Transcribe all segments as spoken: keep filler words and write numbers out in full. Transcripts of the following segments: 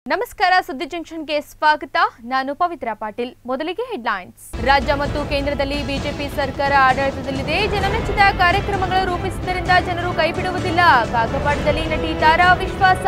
ನಮಸ್ಕಾರ ಸುದ್ದಿ ಜಂಕ್ಷನ್ಗೆ ಸ್ವಾಗತ. ನಾನು ಪವಿತ್ರ ಪಾಟೀಲ್. ಮೊದಲಿಗೆ ಹೆಡ್ಲೈನ್ಸ್. ರಾಜ್ಯ ಮತ್ತು ಕೇಂದ್ರದಲ್ಲಿ ಬಿಜೆಪಿ ಸರ್ಕಾರ ಆಡಳಿತದಲ್ಲಿದೆ. ಜನಮೆಚ್ಚಿದ ಕಾರ್ಯಕ್ರಮಗಳು ರೂಪಿಸುವುದರಿಂದ ಜನರು ಕೈಬಿಡುವುದಿಲ್ಲ. ಕಾಗಪಾಡದಲ್ಲಿ ನಟಿ ತಾರಾ ವಿಶ್ವಾಸ.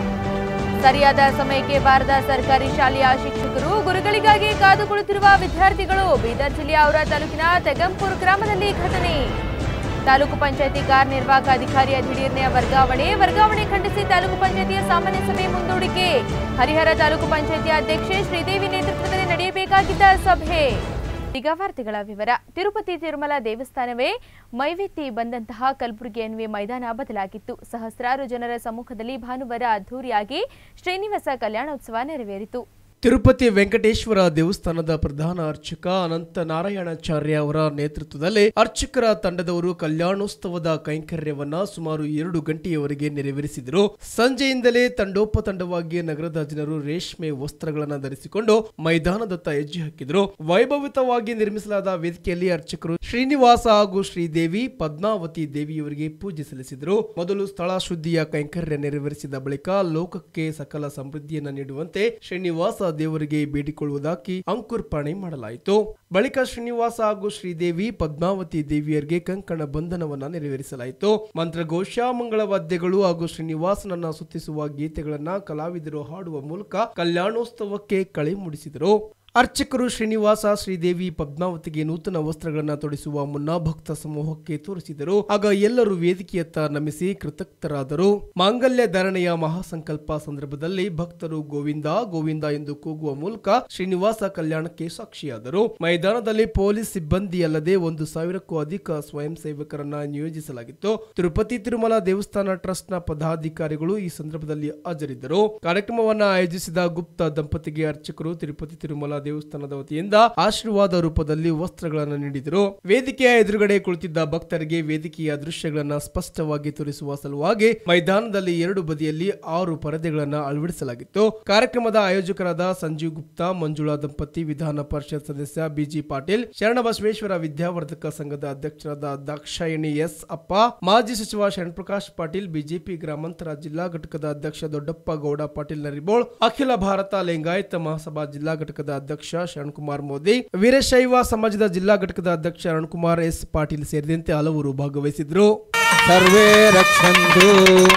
ಸರಿಯಾದ ಸಮಯಕ್ಕೆ ಬಾರದ ಸರ್ಕಾರಿ ಶಾಲೆಯ ಶಿಕ್ಷಕರು, ಗುರುಗಳಿಗಾಗಿ ಕಾದು ಕುಳಿತಿರುವ ವಿದ್ಯಾರ್ಥಿಗಳು. ಬೀದರ್ ಜಿಲ್ಲೆಯ ಔರಾ ತಾಲೂಕಿನ ತೆಗಂಪುರ ಗ್ರಾಮದಲ್ಲಿ ಘಟನೆ. ತಾಲೂಕು ಪಂಚಾಯತಿ ಕಾರ್ಯನಿರ್ವಾಹಕ ಅಧಿಕಾರಿಯ ದಿಢೀರ್ನೆ ವರ್ಗಾವಣೆ ವರ್ಗಾವಣೆ ಖಂಡಿಸಿ ತಾಲೂಕು ಪಂಚಾಯತಿಯ ಸಾಮಾನ್ಯ ಸಭೆ ಮುಂದೂಡಿಕೆ. ಹರಿಹರ ತಾಲೂಕು ಪಂಚಾಯತಿಯ ಅಧ್ಯಕ್ಷೆ ಶ್ರೀದೇವಿ ನೇತೃತ್ವದಲ್ಲಿ ನಡೆಯಬೇಕಾಗಿದ್ದ ಸಭೆ. ಈಗ ವಾರ್ತೆಗಳ ವಿವರ. ತಿರುಪತಿ ತಿರುಮಲ ದೇವಸ್ಥಾನವೇ ಮೈವೆತ್ತಿ ಬಂದಂತಹ ಕಲಬುರಗಿ ಎನ್ನುವ ಮೈದಾನ ಬದಲಾಗಿತ್ತು. ಸಹಸ್ರಾರು ಜನರ ಸಮ್ಮುಖದಲ್ಲಿ ಭಾನುವಾರ ಅದ್ದೂರಿಯಾಗಿ ಶ್ರೀನಿವಾಸ ಕಲ್ಯಾಣೋತ್ಸವ ನೆರವೇರಿತು. ತಿರುಪತಿ ವೆಂಕಟೇಶ್ವರ ದೇವಸ್ಥಾನದ ಪ್ರಧಾನ ಅರ್ಚಕ ಅನಂತ ನಾರಾಯಣಾಚಾರ್ಯ ಅವರ ನೇತೃತ್ವದಲ್ಲಿ ಅರ್ಚಕರ ತಂಡದವರು ಕಲ್ಯಾಣೋತ್ಸವದ ಕೈಂಕರ್ಯವನ್ನ ಸುಮಾರು ಎರಡು ಗಂಟೆಯವರೆಗೆ ನೆರವೇರಿಸಿದರು. ಸಂಜೆಯಿಂದಲೇ ತಂಡೋಪತಂಡವಾಗಿ ನಗರದ ಜನರು ರೇಷ್ಮೆ ವಸ್ತ್ರಗಳನ್ನು ಧರಿಸಿಕೊಂಡು ಮೈದಾನದತ್ತ ಹೆಜ್ಜೆ ಹಾಕಿದರು. ವೈಭವಿತವಾಗಿ ನಿರ್ಮಿಸಲಾದ ವೇದಿಕೆಯಲ್ಲಿ ಅರ್ಚಕರು ಶ್ರೀನಿವಾಸ ಹಾಗೂ ಶ್ರೀದೇವಿ ಪದ್ಮಾವತಿ ದೇವಿಯವರಿಗೆ ಪೂಜೆ ಸಲ್ಲಿಸಿದರು. ಮೊದಲು ಸ್ಥಳ ಶುದ್ಧಿಯ ಕೈಂಕರ್ಯ ನೆರವೇರಿಸಿದ ಬಳಿಕ ಲೋಕಕ್ಕೆ ಸಕಲ ಸಮೃದ್ಧಿಯನ್ನು ನೀಡುವಂತೆ ಶ್ರೀನಿವಾಸ ದೇವರಿಗೆ ಬೇಡಿಕೊಳ್ಳುವುದಾಗಿ ಅಂಕುರ್ಪಣೆ ಮಾಡಲಾಯಿತು. ಬಳಿಕ ಶ್ರೀನಿವಾಸ ಹಾಗೂ ಶ್ರೀದೇವಿ ಪದ್ಮಾವತಿ ದೇವಿಯರಿಗೆ ಕಂಕಣ ಬಂಧನವನ್ನ ನೆರವೇರಿಸಲಾಯಿತು. ಮಂತ್ರಘೋಷ, ಮಂಗಳವಾದ್ಯಗಳು ಹಾಗೂ ಶ್ರೀನಿವಾಸನನ್ನ ಸುತ್ತಿಸುವ ಗೀತೆಗಳನ್ನ ಕಲಾವಿದರು ಹಾಡುವ ಮೂಲಕ ಕಲ್ಯಾಣೋತ್ಸವಕ್ಕೆ ಕಳೆ ಮೂಡಿಸಿದರು. ಅರ್ಚಕರು ಶ್ರೀನಿವಾಸ, ಶ್ರೀದೇವಿ, ಪದ್ಮಾವತಿಗೆ ನೂತನ ವಸ್ತ್ರಗಳನ್ನ ತೊಡಿಸುವ ಮುನ್ನ ಭಕ್ತ ಸಮೂಹಕ್ಕೆ ತೋರಿಸಿದರು. ಆಗ ಎಲ್ಲರೂ ವೇದಿಕೆಯತ್ತ ನಮಿಸಿ ಕೃತಜ್ಞರಾದರು. ಮಾಂಗಲ್ಯ ಧಾರಣೆಯ ಮಹಾಸಂಕಲ್ಪ ಸಂದರ್ಭದಲ್ಲಿ ಭಕ್ತರು ಗೋವಿಂದ ಗೋವಿಂದ ಎಂದು ಕೂಗುವ ಮೂಲಕ ಶ್ರೀನಿವಾಸ ಕಲ್ಯಾಣಕ್ಕೆ ಸಾಕ್ಷಿಯಾದರು. ಮೈದಾನದಲ್ಲಿ ಪೊಲೀಸ್ ಸಿಬ್ಬಂದಿ ಅಲ್ಲದೆ ಒಂದು ಸಾವಿರಕ್ಕೂ ಅಧಿಕ ಸ್ವಯಂ ಸೇವಕರನ್ನ ನಿಯೋಜಿಸಲಾಗಿತ್ತು. ತಿರುಪತಿ ತಿರುಮಲ ದೇವಸ್ಥಾನ ಟ್ರಸ್ಟ್ ನ ಪದಾಧಿಕಾರಿಗಳು ಈ ಸಂದರ್ಭದಲ್ಲಿ ಹಾಜರಿದ್ದರು. ಕಾರ್ಯಕ್ರಮವನ್ನು ಆಯೋಜಿಸಿದ ಗುಪ್ತ ದಂಪತಿಗೆ ಅರ್ಚಕರು ತಿರುಪತಿ ತಿರುಮಲ ದೇವಸ್ಥಾನದ ವತಿಯಿಂದ ಆಶೀರ್ವಾದ ರೂಪದಲ್ಲಿ ವಸ್ತ್ರಗಳನ್ನು ನೀಡಿದರು. ವೇದಿಕೆಯ ಎದುರುಗಡೆ ಕುಳಿತಿದ್ದ ಭಕ್ತರಿಗೆ ವೇದಿಕೆಯ ದೃಶ್ಯಗಳನ್ನು ಸ್ಪಷ್ಟವಾಗಿ ತೋರಿಸುವ ಸಲುವಾಗಿ ಮೈದಾನದಲ್ಲಿ ಎರಡು ಬದಿಯಲ್ಲಿ ಆರು ಪರದೆಗಳನ್ನು ಅಳವಡಿಸಲಾಗಿತ್ತು. ಕಾರ್ಯಕ್ರಮದ ಆಯೋಜಕರಾದ ಸಂಜೀವ್ ಗುಪ್ತಾ, ಮಂಜುಳಾ ದಂಪತಿ, ವಿಧಾನ ಪರಿಷತ್ ಸದಸ್ಯ ಬಿಜಿ ಪಾಟೀಲ್, ಶರಣಬಸವೇಶ್ವರ ವಿದ್ಯಾವರ್ಧಕ ಸಂಘದ ಅಧ್ಯಕ್ಷರಾದ ದಾಕ್ಷಾಯಣಿ ಎಸ್ ಅಪ್ಪ, ಮಾಜಿ ಸಚಿವ ಶರಣಪ್ರಕಾಶ್ ಪಾಟೀಲ್, ಬಿಜೆಪಿ ಗ್ರಾಮಾಂತರ ಜಿಲ್ಲಾ ಘಟಕದ ಅಧ್ಯಕ್ಷ ದೊಡ್ಡಪ್ಪ ಗೌಡ ಪಾಟೀಲ್ ನರಿಬೋಳ್, ಅಖಿಲ ಭಾರತ ಲಿಂಗಾಯತ ಮಹಾಸಭಾ ಜಿಲ್ಲಾ ಘಟಕದ ಅಧ್ಯಕ್ಷ ಶರಣಕುಮಾರ್ ಮೋದಿ, ವೀರಶೈವ ಸಮಾಜದ ಜಿಲ್ಲಾ ಘಟಕದ ಅಧ್ಯಕ್ಷ ಅರುಣ್ಕುಮಾರ್ ಎಸ್ ಪಾಟೀಲ್ ಸೇರಿದಂತೆ ಹಲವರು ಭಾಗವಹಿಸಿದ್ರು. ಸರ್ವೇ ರಕ್ಷಂತು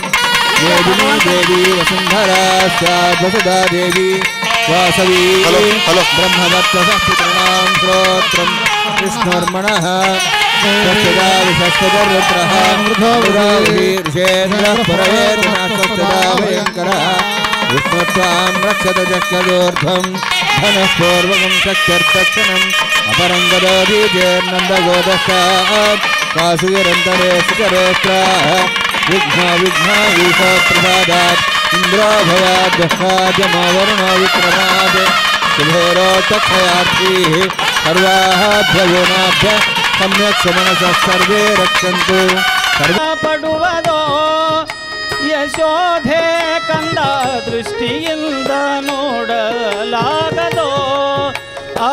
ದೇವಿ ವಸುಂಧರಾ ಸ್ವಾಸದಾ ದೇವಿ ವಾಸವಿ ಬ್ರಹ್ಮವತ್ಸಃ ಶ್ರೋತ್ರಂ ವಿಷ್ಣುರ್ಮಣಃ ಸ್ವಸ್ತಿದಾ ವಿಶಸ್ಪದರುದ್ರಃ ಮೃಧೋರ್ಷೇಂದ್ರಃ ಪರವೇದನಾಸ್ವಸ್ತಿದಾ ಭಯಂಕರಃ ವಿಷ್ಣುತ್ವಾಂ ರಕ್ಷತ ಚಕ್ರದೂರ್ಧ್ವಂ ಧನಃ ಪೂರ್ವಕಂ ಚಕ್ರದಕ್ಷಿಣಂ ಅಪರಂ ಗದೋಧಿ ಜೇರ್ನಂದಗೋದಸ್ತಾತ್ ಕಾಸುಗಿರಂತರೇ ಸುಕರೇಸ್ತ್ರಾಃ ವಿಘ್ನ ವಿಘ್ನ ಈಶೋ ಪ್ರಸಾದಾತ್ ಇಂದ್ರೋ ಭಯಾದ್ಯಃ ವರುಣೋ ವಿಕ್ರಮಾದ್ ಶುಭೇರೋ ಚಕ್ಷಯಾರ್ಥೀಃ ಸರ್ವಾಃ ಧ್ವಯೋನಾಭ್ಯ ಸಮ್ಯಕ್ ಸಮನಸಃ ಸರ್ವೇ ರಕ್ಷಂತು. ಪಡುವದೋ ಯಶೋಧೆ ಕಂದ ದೃಷ್ಟಿಯಿಂದ ನೋಡಲಾಗದೋ. ಆ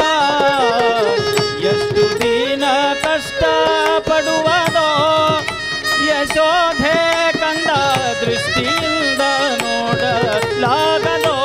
ಎಷ್ಟು ದಿನ ಕಷ್ಟ ಪಡುವದೋ ಯಶೋಧೆ ಕಂದ ದೃಷ್ಟಿಯಿಂದ ನೋಡಲಾಗದೋ.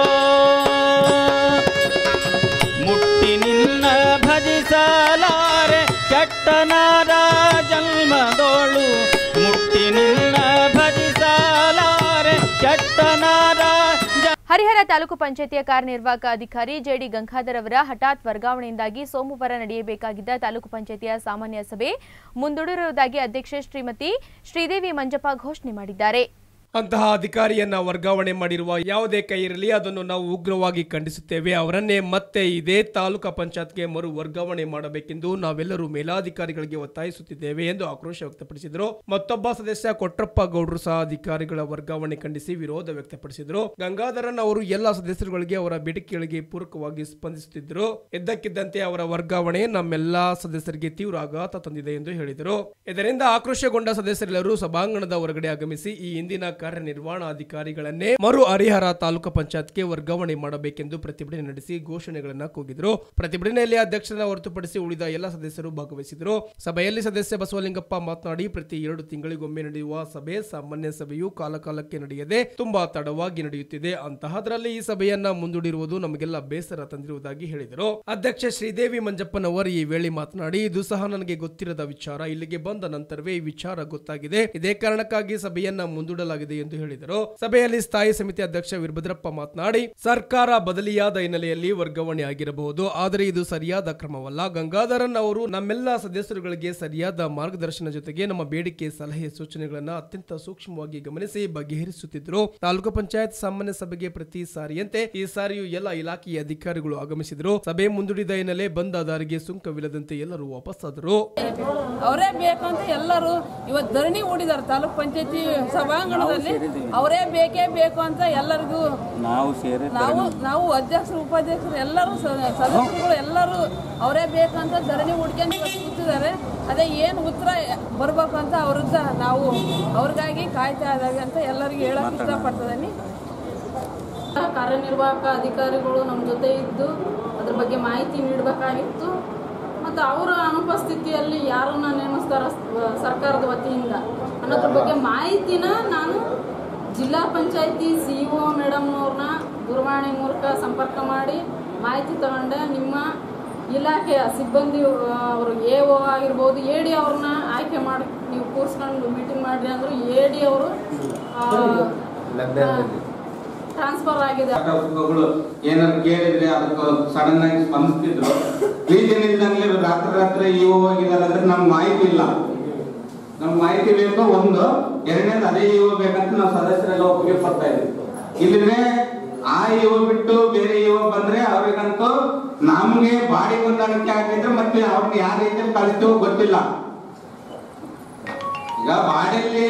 ಮುಟ್ಟಿ ನಿನ್ನ ಭಜಿಸಲಾರೆ ಕೆಟ್ಟನಾದ ಜನ್ಮದೋಳು. ಮುಟ್ಟಿ ನಿನ್ನ ಭಜಿಸಲಾರೆ ಕೆಟ್ಟನಾದ. ಹರಿಹರ ತಾಲೂಕು ಪಂಚಾಯತಿಯ ಕಾರ್ಯನಿರ್ವಾಹಕ ಅಧಿಕಾರಿ ಜೆಡಿ ಗಂಗಾಧರ್ ಅವರ ಹಠಾತ್ ವರ್ಗಾವಣೆಯಿಂದಾಗಿ ಸೋಮವಾರ ನಡೆಯಬೇಕಾಗಿದ್ದ ತಾಲೂಕು ಪಂಚಾಯತಿಯ ಸಾಮಾನ್ಯ ಸಭೆ ಮುಂದೂಡಿರುವುದಾಗಿ ಅಧ್ಯಕ್ಷೆ ಶ್ರೀಮತಿ ಶ್ರೀದೇವಿ ಮಂಜಪ್ಪ ಘೋಷಣೆ ಮಾಡಿದ್ದಾರೆ. ಅಂತಹ ಅಧಿಕಾರಿಯನ್ನ ವರ್ಗಾವಣೆ ಮಾಡಿರುವ ಯಾವುದೇ ಕೈ ಇರಲಿ ಅದನ್ನು ನಾವು ಉಗ್ರವಾಗಿ ಖಂಡಿಸುತ್ತೇವೆ. ಅವರನ್ನೇ ಮತ್ತೆ ಇದೇ ತಾಲೂಕಾ ಪಂಚಾಯತ್ಗೆ ಮರು ವರ್ಗಾವಣೆ ಮಾಡಬೇಕೆಂದು ನಾವೆಲ್ಲರೂ ಮೇಲಾಧಿಕಾರಿಗಳಿಗೆ ಒತ್ತಾಯಿಸುತ್ತಿದ್ದೇವೆ ಎಂದು ಆಕ್ರೋಶ ವ್ಯಕ್ತಪಡಿಸಿದರು. ಮತ್ತೊಬ್ಬ ಸದಸ್ಯ ಕೊಟ್ರಪ್ಪ ಗೌಡರು ಸಹ ಅಧಿಕಾರಿಗಳ ವರ್ಗಾವಣೆ ಖಂಡಿಸಿ ವಿರೋಧ ವ್ಯಕ್ತಪಡಿಸಿದರು. ಗಂಗಾಧರನ್ ಅವರು ಎಲ್ಲ ಸದಸ್ಯರುಗಳಿಗೆ ಅವರ ಬೇಡಿಕೆಗಳಿಗೆ ಪೂರಕವಾಗಿ ಸ್ಪಂದಿಸುತ್ತಿದ್ದರು. ಇದ್ದಕ್ಕಿದ್ದಂತೆ ಅವರ ವರ್ಗಾವಣೆ ನಮ್ಮೆಲ್ಲಾ ಸದಸ್ಯರಿಗೆ ತೀವ್ರ ಆಘಾತ ತಂದಿದೆ ಎಂದು ಹೇಳಿದರು. ಇದರಿಂದ ಆಕ್ರೋಶಗೊಂಡ ಸದಸ್ಯರೆಲ್ಲರೂ ಸಭಾಂಗಣದ ಹೊರಗಡೆ ಆಗಮಿಸಿ ಈ ಹಿಂದಿನ ಕಾರ್ಯನಿರ್ವಹಣಾಧಿಕಾರಿಗಳನ್ನೇ ಮರು ಹರಿಹರ ತಾಲೂಕು ಪಂಚಾಯತ್ಗೆ ವರ್ಗಾವಣೆ ಮಾಡಬೇಕೆಂದು ಪ್ರತಿಭಟನೆ ನಡೆಸಿ ಘೋಷಣೆಗಳನ್ನು ಕೂಗಿದರು. ಪ್ರತಿಭಟನೆಯಲ್ಲಿ ಅಧ್ಯಕ್ಷರನ್ನ ಹೊರತುಪಡಿಸಿ ಉಳಿದ ಎಲ್ಲ ಸದಸ್ಯರು ಭಾಗವಹಿಸಿದರು. ಸಭೆಯಲ್ಲಿ ಸದಸ್ಯ ಬಸವಲಿಂಗಪ್ಪ ಮಾತನಾಡಿ, ಪ್ರತಿ ಎರಡು ತಿಂಗಳಿಗೊಮ್ಮೆ ನಡೆಯುವ ಸಭೆ ಸಾಮಾನ್ಯ ಸಭೆಯು ಕಾಲಕಾಲಕ್ಕೆ ನಡೆಯದೆ ತುಂಬಾ ತಡವಾಗಿ ನಡೆಯುತ್ತಿದೆ. ಅಂತಹದರಲ್ಲಿ ಈ ಸಭೆಯನ್ನ ಮುಂದೂಡಿರುವುದು ನಮಗೆಲ್ಲ ಬೇಸರ ತಂದಿರುವುದಾಗಿ ಹೇಳಿದರು. ಅಧ್ಯಕ್ಷ ಶ್ರೀದೇವಿ ಮಂಜಪ್ಪನವರು ಈ ವೇಳೆ ಮಾತನಾಡಿ, ಇದು ಸಹ ನನಗೆ ಗೊತ್ತಿರದ ವಿಚಾರ. ಇಲ್ಲಿಗೆ ಬಂದ ನಂತರವೇ ಈ ವಿಚಾರ ಗೊತ್ತಾಗಿದೆ. ಇದೇ ಕಾರಣಕ್ಕಾಗಿ ಸಭೆಯನ್ನ ಮುಂದೂಡಲಾಗಿದೆ ಎಂದು ಹೇಳಿದರು. ಸಭೆಯಲ್ಲಿ ಸ್ಥಾಯಿ ಸಮಿತಿ ಅಧ್ಯಕ್ಷ ವೀರಭದ್ರಪ್ಪ ಮಾತನಾಡಿ, ಸರ್ಕಾರ ಬದಲಿಯಾದ ಹಿನ್ನೆಲೆಯಲ್ಲಿ ವರ್ಗಾವಣೆ ಆಗಿರಬಹುದು, ಆದರೆ ಇದು ಸರಿಯಾದ ಕ್ರಮವಲ್ಲ. ಗಂಗಾಧರನ್ ಅವರು ನಮ್ಮೆಲ್ಲ ಸದಸ್ಯರುಗಳಿಗೆ ಸರಿಯಾದ ಮಾರ್ಗದರ್ಶನ ಜೊತೆಗೆ ನಮ್ಮ ಬೇಡಿಕೆ, ಸಲಹೆ, ಸೂಚನೆಗಳನ್ನು ಅತ್ಯಂತ ಸೂಕ್ಷ್ಮವಾಗಿ ಗಮನಿಸಿ ಬಗೆಹರಿಸುತ್ತಿದ್ದರು. ತಾಲೂಕು ಪಂಚಾಯತ್ ಸಾಮಾನ್ಯ ಸಭೆಗೆ ಪ್ರತಿ ಸಾರಿಯಂತೆ ಈ ಸಾರಿಯೂ ಎಲ್ಲ ಇಲಾಖೆಯ ಅಧಿಕಾರಿಗಳು ಆಗಮಿಸಿದರು. ಸಭೆ ಮುಂದೂಡಿದ ಹಿನ್ನೆಲೆ ಬಂದ ದಾರಿಗೆ ಸುಂಕವಿಲ್ಲದಂತೆ ಎಲ್ಲರೂ ವಾಪಸ್ಸಾದರು. ಅವರೇ ಬೇಕಂತ ಎಲ್ಲರೂ ಇವತ್ತು ಧರಣಿ ಹೂಡಿದ್ದಾರೆ ತಾಲೂಕ್ ಪಂಚಾಯತಿ ಸಭಾಂಗಣದಲ್ಲಿ. ಅವರೇ ಬೇಕೇ ಬೇಕು ಅಂತ ಎಲ್ಲರಿಗೂ ನಾವು ಸೇರಿ ನಾವು ನಾವು ಅಧ್ಯಕ್ಷರು, ಉಪಾಧ್ಯಕ್ಷರು, ಎಲ್ಲರೂ ಸದಸ್ಯರುಗಳು ಎಲ್ಲರೂ ಅವರೇ ಬೇಕಂತ ಧರಣಿ ಹುಡ್ಕೊಂಡು ಕೂತಿದ್ದಾರೆ. ಅದೇ ಏನು ಉತ್ತರ ಬರ್ಬೇಕು ಅಂತ ಅವ್ರದ್ದ ನಾವು ಅವ್ರಿಗಾಗಿ ಕಾಯ್ತಾ ಇದ್ದಾವೆ ಅಂತ ಎಲ್ಲರಿಗೂ ಹೇಳಕ್ ಇಷ್ಟಪಡ್ತಿದ್ದೀನಿ. ಕಾರ್ಯನಿರ್ವಾಹಕ ಅಧಿಕಾರಿಗಳು ನಮ್ಮ ಜೊತೆ ಇದ್ದು ಅದ್ರ ಬಗ್ಗೆ ಮಾಹಿತಿ ನೀಡಬೇಕಾಗಿತ್ತು. ಮತ್ತು ಅವರ ಅನುಪಸ್ಥಿತಿಯಲ್ಲಿ ಯಾರನ್ನ ನೇಮಿಸ್ತಾರ ಸರ್ಕಾರದ ವತಿಯಿಂದ ಅನ್ನೋದ್ರ ಬಗ್ಗೆ ಮಾಹಿತಿನ ನಾನು ಜಿಲ್ಲಾ ಪಂಚಾಯತಿ ಸಿ ಇ ಒ ಮೇಡಮ್ನವ್ರನ್ನ ದೂರವಾಣಿ ಮೂಲಕ ಸಂಪರ್ಕ ಮಾಡಿ ಮಾಹಿತಿ ತಗೊಂಡೆ. ನಿಮ್ಮ ಇಲಾಖೆಯ ಸಿಬ್ಬಂದಿ ಅವರು ಎ ಒ ಆಗಿರ್ಬೋದು, ಎ ಡಿ ಅವ್ರನ್ನ ಆಯ್ಕೆ ಮಾಡಿ ನೀವು ಕೂರಿಸ್ಕೊಂಡು ಮೀಟಿಂಗ್ ಮಾಡಿರಿ ಅಂದರು. ಎ ಡಿ ಅವರು ಟ್ರಾನ್ಸ್ಫರ್ ಆಗಿದೆ. ಏನಾದ್ರು ಕೇಳಿದ್ರೆ ಅದಕ್ಕೆ ಸಡನ್ ಆಗಿ ಸ್ಪಂದಿಸ್ತಿದ್ರು. ರೀಸನ್ ಇಲ್ದಂಗೆ ರಾತ್ರಿ ರಾತ್ರಿ ಇವು ಹೋಗಿದ್ದಾರೆ ಅಂದ್ರೆ ನಮ್ಗೆ ಮಾಹಿತಿ ಇಲ್ಲ. ನಮ್ಗೆ ಮಾಹಿತಿ ಬೇಕು ಒಂದು. ಎರಡನೇದು ಅದೇ ಇವು ಬೇಕಂತ ನಾವು ಸದಸ್ಯರೆಲ್ಲ ಒಪ್ಪಿಗೆ ಪಡ್ತಾ ಇದ್ವಿ. ಇಲ್ಲಿದ್ರೆ ಆ ಇವು ಬಿಟ್ಟು ಬೇರೆ ಇವು ಬಂದ್ರೆ ಅವ್ರಿಗಂತೂ ನಮ್ಗೆ ಬಾಡಿ ಹೊಂದಾಣಿಕೆ ಆಗಿದ್ರೆ ಮತ್ತೆ ಅವ್ರನ್ನ ಯಾವ ರೀತಿಯಲ್ಲಿ ಕಳಿಸ್ತೀವೋ ಗೊತ್ತಿಲ್ಲ. ಈಗ ಬಾಡಿಯಲ್ಲಿ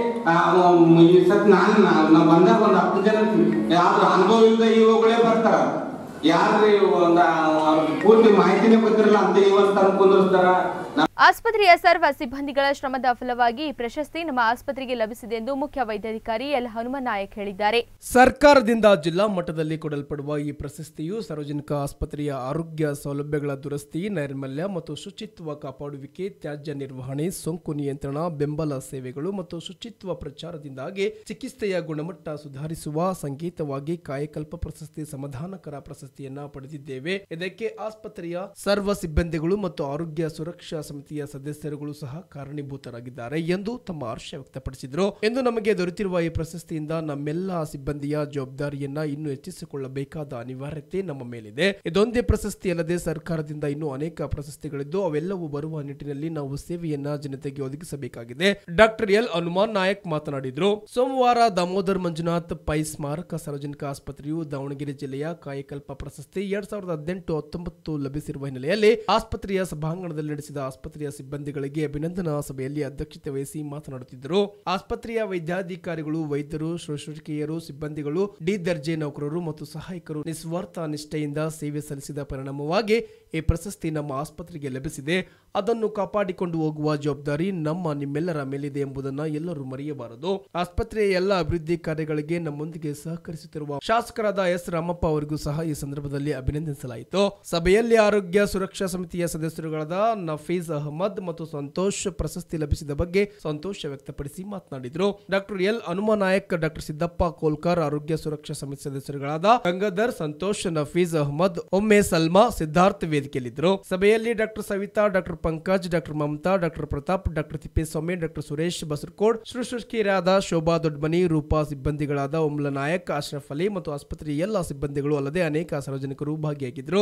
ಈ ಸತ್ ನಾನು ನಾವು ಬಂದಾಗ ಒಂದು ಹತ್ತು ಜನ ಯಾರು ಅನುಭವ ಇಲ್ಲದ ಇವುಗಳೇ ಬರ್ತಾರ. ಯಾರು ಒಂದು ಪೂರ್ತಿ ಮಾಹಿತಿನೇ ಗೊತ್ತಿರಲ್ಲ ಅಂತ ಇವತ್ತು ಅನ್ಕೊಂಡಿರ್ತಾರ. ಆಸ್ಪತ್ರೆಯ ಸರ್ವ ಸಿಬ್ಬಂದಿಗಳ ಶ್ರಮದ ಫಲವಾಗಿ ಈ ಪ್ರಶಸ್ತಿ ನಮ್ಮ ಆಸ್ಪತ್ರೆಗೆ ಲಭಿಸಿದೆ ಎಂದು ಮುಖ್ಯ ವೈದ್ಯಾಧಿಕಾರಿ ಎಲ್ ಹನುಮನಾಯಕ್ ಹೇಳಿದ್ದಾರೆ. ಸರ್ಕಾರದಿಂದ ಜಿಲ್ಲಾ ಮಟ್ಟದಲ್ಲಿ ಕೊಡಲ್ಪಡುವ ಈ ಪ್ರಶಸ್ತಿಯು ಸಾರ್ವಜನಿಕ ಆಸ್ಪತ್ರೆಯ ಆರೋಗ್ಯ ಸೌಲಭ್ಯಗಳ ದುರಸ್ತಿ, ನೈರ್ಮಲ್ಯ ಮತ್ತು ಶುಚಿತ್ವ ಕಾಪಾಡುವಿಕೆ, ತ್ಯಾಜ್ಯ ನಿರ್ವಹಣೆ, ಸೋಂಕು ನಿಯಂತ್ರಣ, ಬೆಂಬಲ ಸೇವೆಗಳು ಮತ್ತು ಶುಚಿತ್ವ ಪ್ರಚಾರದಿಂದಾಗಿ ಚಿಕಿತ್ಸೆಯ ಗುಣಮಟ್ಟ ಸುಧಾರಿಸುವ ಸಂಕೇತವಾಗಿ ಕಾಯಕಲ್ಪ ಪ್ರಶಸ್ತಿ ಸಮಾಧಾನಕರ ಪ್ರಶಸ್ತಿಯನ್ನ ಪಡೆದಿದ್ದೇವೆ. ಇದಕ್ಕೆ ಆಸ್ಪತ್ರೆಯ ಸರ್ವ ಸಿಬ್ಬಂದಿಗಳು ಮತ್ತು ಆರೋಗ್ಯ ಸುರಕ್ಷಾ ಸಮಿತಿಯ ಸದಸ್ಯರುಗಳು ಸಹ ಕಾರಣೀಭೂತರಾಗಿದ್ದಾರೆ ಎಂದು ತಮ್ಮ ಹರ್ಷ ವ್ಯಕ್ತಪಡಿಸಿದರು. ಎಂದು ನಮಗೆ ದೊರೆತಿರುವ ಈ ಪ್ರಶಸ್ತಿಯಿಂದ ನಮ್ಮೆಲ್ಲ ಸಿಬ್ಬಂದಿಯ ಜವಾಬ್ದಾರಿಯನ್ನ ಇನ್ನೂ ಹೆಚ್ಚಿಸಿಕೊಳ್ಳಬೇಕಾದ ಅನಿವಾರ್ಯತೆ ನಮ್ಮ ಮೇಲಿದೆ. ಇದೊಂದೇ ಪ್ರಶಸ್ತಿ ಅಲ್ಲದೆ ಸರ್ಕಾರದಿಂದ ಇನ್ನೂ ಅನೇಕ ಪ್ರಶಸ್ತಿಗಳಿದ್ದು ಅವೆಲ್ಲವೂ ಬರುವ ನಿಟ್ಟಿನಲ್ಲಿ ನಾವು ಸೇವೆಯನ್ನ ಜನತೆಗೆ ಒದಗಿಸಬೇಕಾಗಿದೆ. ಡಾಕ್ಟರ್ ಎಲ್ ಹನುಮಾನ್ ನಾಯಕ್ ಮಾತನಾಡಿದರು. ಸೋಮವಾರ ದಾಮೋದರ್ ಮಂಜುನಾಥ್ ಪೈ ಸ್ಮಾರಕ ಸಾರ್ವಜನಿಕ ಆಸ್ಪತ್ರೆಯು ದಾವಣಗೆರೆ ಜಿಲ್ಲೆಯ ಕಾಯಕಲ್ಪ ಪ್ರಶಸ್ತಿ ಎರಡ್ ಸಾವಿರದ ಹದಿನೆಂಟು ಹತ್ತೊಂಬತ್ತು ಲಭಿಸಿರುವ ಹಿನ್ನೆಲೆಯಲ್ಲಿ ಆಸ್ಪತ್ರೆಯ ಸಭಾಂಗಣದಲ್ಲಿ ನಡೆಸಿದ ಆಸ್ಪತ್ರೆಯ ಸಿಬ್ಬಂದಿಗಳಿಗೆ ಅಭಿನಂದನಾ ಸಭೆಯಲ್ಲಿ ಅಧ್ಯಕ್ಷತೆ ವಹಿಸಿ ಮಾತನಾಡುತ್ತಿದ್ದರು. ಆಸ್ಪತ್ರೆಯ ವೈದ್ಯಾಧಿಕಾರಿಗಳು, ವೈದ್ಯರು, ಶುಶ್ರೂಷಕಿಯರು, ಸಿಬ್ಬಂದಿಗಳು, ಡಿ ದರ್ಜೆ ನೌಕರರು ಮತ್ತು ಸಹಾಯಕರು ನಿಸ್ವಾರ್ಥ ನಿಷ್ಠೆಯಿಂದ ಸೇವೆ ಸಲ್ಲಿಸಿದ ಪರಿಣಾಮವಾಗಿ ಈ ಪ್ರಶಸ್ತಿ ನಮ್ಮ ಆಸ್ಪತ್ರೆಗೆ ಲಭಿಸಿದೆ. ಅದನ್ನು ಕಾಪಾಡಿಕೊಂಡು ಹೋಗುವ ಜವಾಬ್ದಾರಿ ನಮ್ಮ ನಿಮ್ಮೆಲ್ಲರ ಮೇಲಿದೆ ಎಂಬುದನ್ನು ಎಲ್ಲರೂ ಮರೆಯಬಾರದು. ಆಸ್ಪತ್ರೆಯ ಎಲ್ಲ ಅಭಿವೃದ್ಧಿ ಕಾರ್ಯಗಳಿಗೆ ನಮ್ಮೊಂದಿಗೆ ಸಹಕರಿಸುತ್ತಿರುವ ಶಾಸಕರಾದ ಎಸ್ ರಾಮಪ್ಪ ಅವರಿಗೂ ಸಹ ಈ ಸಂದರ್ಭದಲ್ಲಿ ಅಭಿನಂದಿಸಲಾಯಿತು. ಸಭೆಯಲ್ಲಿ ಆರೋಗ್ಯ ಸುರಕ್ಷಾ ಸಮಿತಿಯ ಸದಸ್ಯರುಗಳಾದ ನಫೀಸ್ ಅಹಮದ್ ಮತ್ತು ಸಂತೋಷ್ ಪ್ರಶಸ್ತಿ ಲಭಿಸಿದ ಬಗ್ಗೆ ಸಂತೋಷ ವ್ಯಕ್ತಪಡಿಸಿ ಮಾತನಾಡಿದರು. Doctor L Hanumanayak, doctor Siddappa Kolkar, ಆರೋಗ್ಯ ಸುರಕ್ಷಾ ಸಮಿತಿ ಸದಸ್ಯರುಗಳಾದ ಗಂಗಾಧರ್, ಸಂತೋಷ್, ನಫೀಸ್ ಅಹಮದ್, ಒಮ್ಮೆ ಸಲ್ಮಾ, ಸಿದ್ಧಾರ್ಥ್ ವೇದಿಕೆಯಲ್ಲಿದ್ದರು. ಸಭೆಯಲ್ಲಿ doctor Savita, doctor Pankaj, doctor Mamata, doctor Pratap, doctor Thippeswamy, doctor Suresh Basarkod, ಶುಶ್ರೂಷಕಿಯರಾದ ಶೋಭಾ ದೊಡ್ಮನಿ, ರೂಪಾ, ಸಿಬ್ಬಂದಿಗಳಾದ ಉಮ್ಲ ನಾಯಕ್, ಅಶ್ರಫ್ ಅಲಿ ಮತ್ತು ಆಸ್ಪತ್ರೆಯ ಎಲ್ಲ ಸಿಬ್ಬಂದಿಗಳು ಅಲ್ಲದೆ ಅನೇಕ ಸಾರ್ವಜನಿಕರು ಭಾಗಿಯಾಗಿದ್ದರು.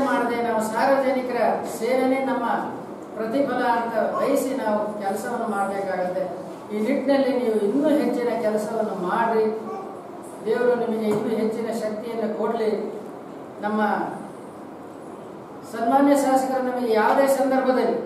ಸಾರ್ವಜನಿಕರ ಸೇವೆನೇ ನಮ್ಮ ಪ್ರತಿಫಲ ಅಂತ ವಹಿಸಿ ನಾವು ಕೆಲಸವನ್ನು ಮಾಡಬೇಕಾಗುತ್ತೆ. ಈ ನಿಟ್ಟಿನಲ್ಲಿ ನೀವು ಇನ್ನೂ ಹೆಚ್ಚಿನ ಕೆಲಸವನ್ನು ಮಾಡಿ ದೇವರು ನಿಮಗೆ ಇನ್ನೂ ಹೆಚ್ಚಿನ ಶಕ್ತಿಯನ್ನು ಕೊಡಲಿ. ನಮ್ಮ ಸನ್ಮಾನ್ಯ ಶಾಸಕರು ನಮಗೆ ಯಾವುದೇ ಸಂದರ್ಭದಲ್ಲಿ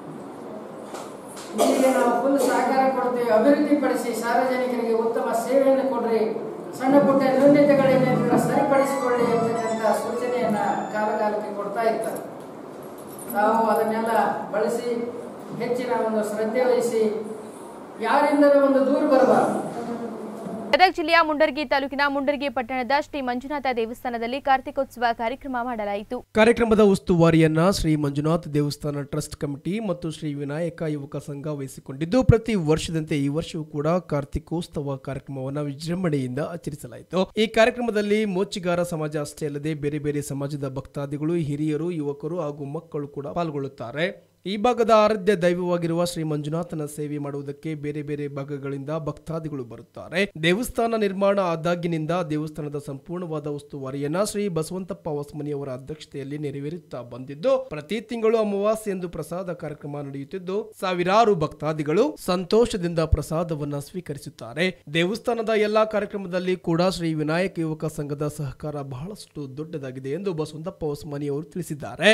ನಿಮಗೆ ನಾವು ಫುಲ್ ಸಹಕಾರ ಕೊಡ್ತೇವೆ, ಅಭಿವೃದ್ಧಿಪಡಿಸಿ ಸಾರ್ವಜನಿಕರಿಗೆ ಉತ್ತಮ ಸೇವೆಯನ್ನು ಕೊಡ್ರಿ, ಸಣ್ಣ ಪುಟ್ಟ ನ್ಯೂನತೆಗಳೇನೇನು ಸರಿಪಡಿಸಿಕೊಳ್ಳಿ ಅಂತಕ್ಕಂಥ ಸೂಚನೆಯನ್ನ ಕಾಲಕಾಲಕ್ಕೆ ಕೊಡ್ತಾ ಇರ್ತಾರೆ. ನಾವು ಅದನ್ನೆಲ್ಲ ಬಳಸಿ ಹೆಚ್ಚಿನ ಒಂದು ಶ್ರದ್ಧೆ ವಹಿಸಿ ಯಾರಿಂದಲೂ ಒಂದು ದೂರ ಬರಬಾರದು. ಗದಗ ಜಿಲ್ಲೆಯ ಮುಂಡರಗಿ ತಾಲೂಕಿನ ಮುಂಡರಗಿ ಪಟ್ಟಣದ ಶ್ರೀ ಮಂಜುನಾಥ ದೇವಸ್ಥಾನದಲ್ಲಿ ಕಾರ್ತಿಕೋತ್ಸವ ಕಾರ್ಯಕ್ರಮ ಮಾಡಲಾಯಿತು. ಕಾರ್ಯಕ್ರಮದ ಉಸ್ತುವಾರಿಯನ್ನ ಶ್ರೀ ಮಂಜುನಾಥ ದೇವಸ್ಥಾನ ಟ್ರಸ್ಟ್ ಕಮಿಟಿ ಮತ್ತು ಶ್ರೀ ವಿನಾಯಕ ಯುವಕ ಸಂಘ ವಹಿಸಿಕೊಂಡಿದ್ದು ಪ್ರತಿ ವರ್ಷದಂತೆ ಈ ವರ್ಷವೂ ಕೂಡ ಕಾರ್ತಿಕೋತ್ಸವ ಕಾರ್ಯಕ್ರಮವನ್ನು ವಿಜೃಂಭಣೆಯಿಂದ ಆಚರಿಸಲಾಯಿತು. ಈ ಕಾರ್ಯಕ್ರಮದಲ್ಲಿ ಮೋಚಿಗಾರ ಸಮಾಜ ಅಷ್ಟೇ ಅಲ್ಲದೆ ಬೇರೆ ಬೇರೆ ಸಮಾಜದ ಭಕ್ತಾದಿಗಳು, ಹಿರಿಯರು, ಯುವಕರು ಹಾಗೂ ಮಕ್ಕಳು ಕೂಡ ಪಾಲ್ಗೊಳ್ಳುತ್ತಾರೆ. ಈ ಭಾಗದ ಆರಾಧ್ಯ ದೈವವಾಗಿರುವ ಶ್ರೀ ಮಂಜುನಾಥನ ಸೇವೆ ಮಾಡುವುದಕ್ಕೆ ಬೇರೆ ಬೇರೆ ಭಾಗಗಳಿಂದ ಭಕ್ತಾದಿಗಳು ಬರುತ್ತಾರೆ. ದೇವಸ್ಥಾನ ನಿರ್ಮಾಣ ಆದಾಗಿನಿಂದ ದೇವಸ್ಥಾನದ ಸಂಪೂರ್ಣವಾದ ಉಸ್ತುವಾರಿಯನ್ನ ಶ್ರೀ ಬಸವಂತಪ್ಪ ಹೊಸಮನಿಯವರ ಅಧ್ಯಕ್ಷತೆಯಲ್ಲಿ ನೆರವೇರುತ್ತಾ ಬಂದಿದ್ದು ಪ್ರತಿ ತಿಂಗಳು ಅಮಾವಾಸ್ಯೆ ಎಂದು ಪ್ರಸಾದ ಕಾರ್ಯಕ್ರಮ ನಡೆಯುತ್ತಿದ್ದು ಸಾವಿರಾರು ಭಕ್ತಾದಿಗಳು ಸಂತೋಷದಿಂದ ಪ್ರಸಾದವನ್ನ ಸ್ವೀಕರಿಸುತ್ತಾರೆ. ದೇವಸ್ಥಾನದ ಎಲ್ಲಾ ಕಾರ್ಯಕ್ರಮದಲ್ಲಿ ಕೂಡ ಶ್ರೀ ವಿನಾಯಕ ಯುವಕ ಸಂಘದ ಸಹಕಾರ ಬಹಳಷ್ಟು ದೊಡ್ಡದಾಗಿದೆ ಎಂದು ಬಸವಂತಪ್ಪ ಹೊಸಮನಿಯವರು ತಿಳಿಸಿದ್ದಾರೆ.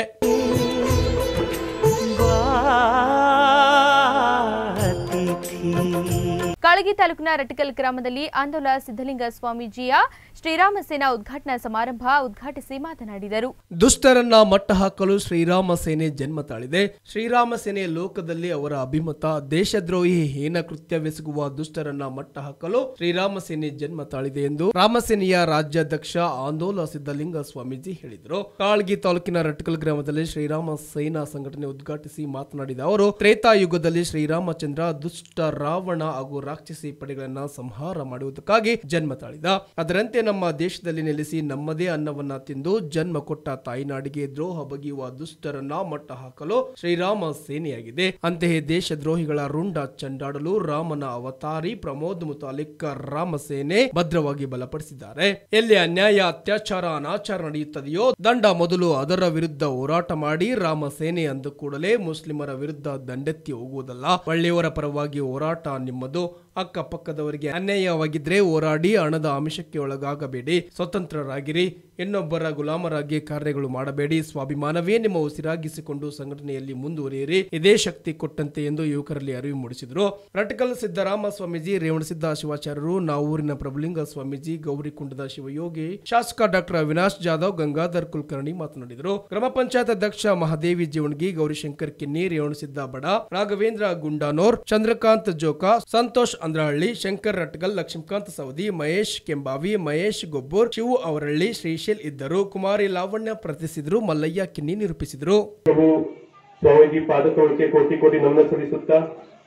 ಕಾಳಗಿ ತಾಲೂಕಿನ ರಟಕಲ್ ಗ್ರಾಮದಲ್ಲಿ ಆಂದೋಲ ಸಿದ್ದಲಿಂಗ ಸ್ವಾಮೀಜಿಯ ಶ್ರೀರಾಮ ಸೇನಾ ಉದ್ಘಾಟನಾ ಸಮಾರಂಭ ಉದ್ಘಾಟಿಸಿ ಮಾತನಾಡಿದರು. ದುಷ್ಟರನ್ನ ಮಟ್ಟ ಹಾಕಲು ಶ್ರೀರಾಮ ಸೇನೆ ಜನ್ಮ ತಾಳಿದೆ. ಶ್ರೀರಾಮ ಸೇನೆ ಲೋಕದಲ್ಲಿ ಅವರ ಅಭಿಮತ ದೇಶದ್ರೋಹಿ ಹೇನ ಕೃತ್ಯವೆಸಗುವ ದುಷ್ಟರನ್ನ ಮಟ್ಟ ಹಾಕಲು ಶ್ರೀರಾಮ ಸೇನೆ ಜನ್ಮ ತಾಳಿದೆ ಎಂದು ರಾಮಸೇನೆಯ ರಾಜ್ಯಾಧ್ಯಕ್ಷ ಆಂದೋಲ ಸಿದ್ದಲಿಂಗ ಸ್ವಾಮೀಜಿ ಹೇಳಿದರು. ಕಾಳಗಿ ತಾಲೂಕಿನ ರಟಕಲ್ ಗ್ರಾಮದಲ್ಲಿ ಶ್ರೀರಾಮ ಸೇನಾ ಸಂಘಟನೆ ಉದ್ಘಾಟಿಸಿ ಮಾತನಾಡಿದ ಅವರು ತ್ರೇತಾಯುಗದಲ್ಲಿ ಶ್ರೀರಾಮಚಂದ್ರ ದುಷ್ಟ ರಾವಣ ಹಾಗೂ ರಾಕ್ಷಸಿ ಪಡೆಗಳನ್ನ ಸಂಹಾರ ಮಾಡುವುದಕ್ಕಾಗಿ ಜನ್ಮ ತಾಳಿದ. ಅದರಂತೆ ನಮ್ಮ ದೇಶದಲ್ಲಿ ನೆಲೆಸಿ ನಮ್ಮದೇ ಅನ್ನವನ್ನ ತಿಂದು ಜನ್ಮ ಕೊಟ್ಟ ತಾಯಿನಾಡಿಗೆ ದ್ರೋಹ ಬಗೆಯುವ ದುಷ್ಟರನ್ನ ಮಟ್ಟ ಹಾಕಲು ಶ್ರೀರಾಮ ಸೇನೆಯಾಗಿದೆ. ಅಂತೆಯೇ ದೇಶದ್ರೋಹಿಗಳ ರುಂಡ ಚಂಡಾಡಲು ರಾಮನ ಅವತಾರಿ ಪ್ರಮೋದ್ ಮುತಾಲಿಕ್ ರಾಮ ಸೇನೆ ಭದ್ರವಾಗಿ ಬಲಪಡಿಸಿದ್ದಾರೆ. ಎಲ್ಲಿ ಅನ್ಯಾಯ, ಅತ್ಯಾಚಾರ, ಅನಾಚಾರ ನಡೆಯುತ್ತದೆಯೋ ದಂಡ ಮೊದಲು ಅದರ ವಿರುದ್ಧ ಹೋರಾಟ ಮಾಡಿ ರಾಮ ಸೇನೆ ಅಂದ ಕೂಡಲೇ ಮುಸ್ಲಿಮರ ವಿರುದ್ಧ ದಂಡೆತ್ತಿ ಹೋಗುವುದಲ್ಲ. ಒಳ್ಳೆಯವರ ಪರವಾಗಿ ಹೋರಾಟ ನಿಮ್ಮದು. ಅಕ್ಕಪಕ್ಕದವರಿಗೆ ಅನ್ಯಾಯವಾಗಿದ್ರೆ ಹೋರಾಡಿ ಹಣದ ಆಮಿಷಕ್ಕೆ ಒಳಗಾಗಬೇಡಿ. ಸ್ವತಂತ್ರರಾಗಿರಿ. ಇನ್ನೊಬ್ಬರ ಗುಲಾಮರಾಗಿ ಕಾರ್ಯಗಳು ಮಾಡಬೇಡಿ. ಸ್ವಾಭಿಮಾನವೇ ನಿಮ್ಮ ಉಸಿರಾಗಿಸಿಕೊಂಡು ಸಂಘಟನೆಯಲ್ಲಿ ಮುಂದುವರಿಯಿರಿ. ಇದೇ ಶಕ್ತಿ ಕೊಟ್ಟಂತೆ ಎಂದು ಯುವಕರಲ್ಲಿ ಅರಿವು ಮೂಡಿಸಿದರು. ರಟಕಲ್ ಸಿದ್ದರಾಮ ಸ್ವಾಮೀಜಿ, ರೇವಣಸಿದ್ದ ಶಿವಾಚಾರ್ಯರು, ನಾವೂರಿನ ಪ್ರಭುಲಿಂಗ ಸ್ವಾಮೀಜಿ, ಗೌರಿಕುಂಡದ ಶಿವಯೋಗಿ, ಶಾಸಕ ಡಾಕ್ಟರ್ ಅವಿನಾಶ್ ಜಾಧವ್, ಗಂಗಾಧರ್ ಕುಲಕರ್ಣಿ ಮಾತನಾಡಿದರು. ಗ್ರಾಮ ಪಂಚಾಯತ್ ಅಧ್ಯಕ್ಷ ಮಹಾದೇವಿ ಜೀವಣಗಿ, ಗೌರಿಶಂಕರ್ ಕಿನ್ನಿ, ರೇವಣಸಿದ್ದ ಬಡ, ರಾಘವೇಂದ್ರ ಗುಂಡಾನೋರ್, ಚಂದ್ರಕಾಂತ್ ಜೋಕಾ, ಸಂತೋಷ್ ಅಂದ್ರಹಳ್ಳಿ, ಶಂಕರ್ ರಟ್ಗಲ್, ಲಕ್ಷ್ಮೀಕಾಂತ್ ಸವದಿ, ಮಹೇಶ್ ಕೆಂಬಾವಿ, ಮಹೇಶ್ ಗೊಬ್ಬೂರ್, ಶಿವು ಅವರಳ್ಳಿ, ಶ್ರೀಶೈಲ್ ಇದ್ದರು. ಕುಮಾರಿ ಲಾವಣ್ಯ ಪ್ರತಿಸಿದ್ರು. ಮಲ್ಲಯ್ಯ ಕಿನ್ನಿ ನಿರೂಪಿಸಿದರು. ಸ್ವಾಮೀಜಿ ಪಾದತೋಳಕ್ಕೆ ಕೋಟಿ ಕೋಟಿ ನಮನ ಸಲ್ಲಿಸುತ್ತಾ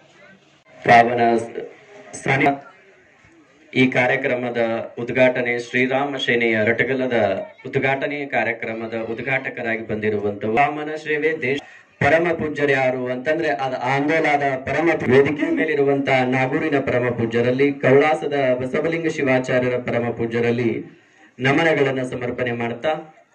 ಪಾವನ ಸ್ಥಾನ ಈ ಕಾರ್ಯಕ್ರಮದ ಉದ್ಘಾಟನೆ ಶ್ರೀರಾಮ ಸೇನೆಯ ರಟಗಲದ ಉದ್ಘಾಟನೆಯ ಕಾರ್ಯಕ್ರಮದ ಉದ್ಘಾಟಕರಾಗಿ ಬಂದಿರುವಂತಹ ವಾಮನ ಶ್ರೇವೆ ದೇಶ ಪರಮ ಪೂಜ್ಯರು ಯಾರು ಅಂತಂದ್ರೆ ಅದ ಆಂದೋಲನದ ಪರಮ ವೇದಿಕೆಯ ಮೇಲಿರುವಂತಹ ನಾಗೂರಿನ ಪರಮ ಪೂಜ್ಯರಲ್ಲಿ, ಕೌಳಾಸದ ಬಸವಲಿಂಗ ಶಿವಾಚಾರ್ಯರ ಪರಮ ಪೂಜ್ಯರಲ್ಲಿ ನಮನಗಳನ್ನು ಸಮರ್ಪಣೆ ಮಾಡ್ತಾ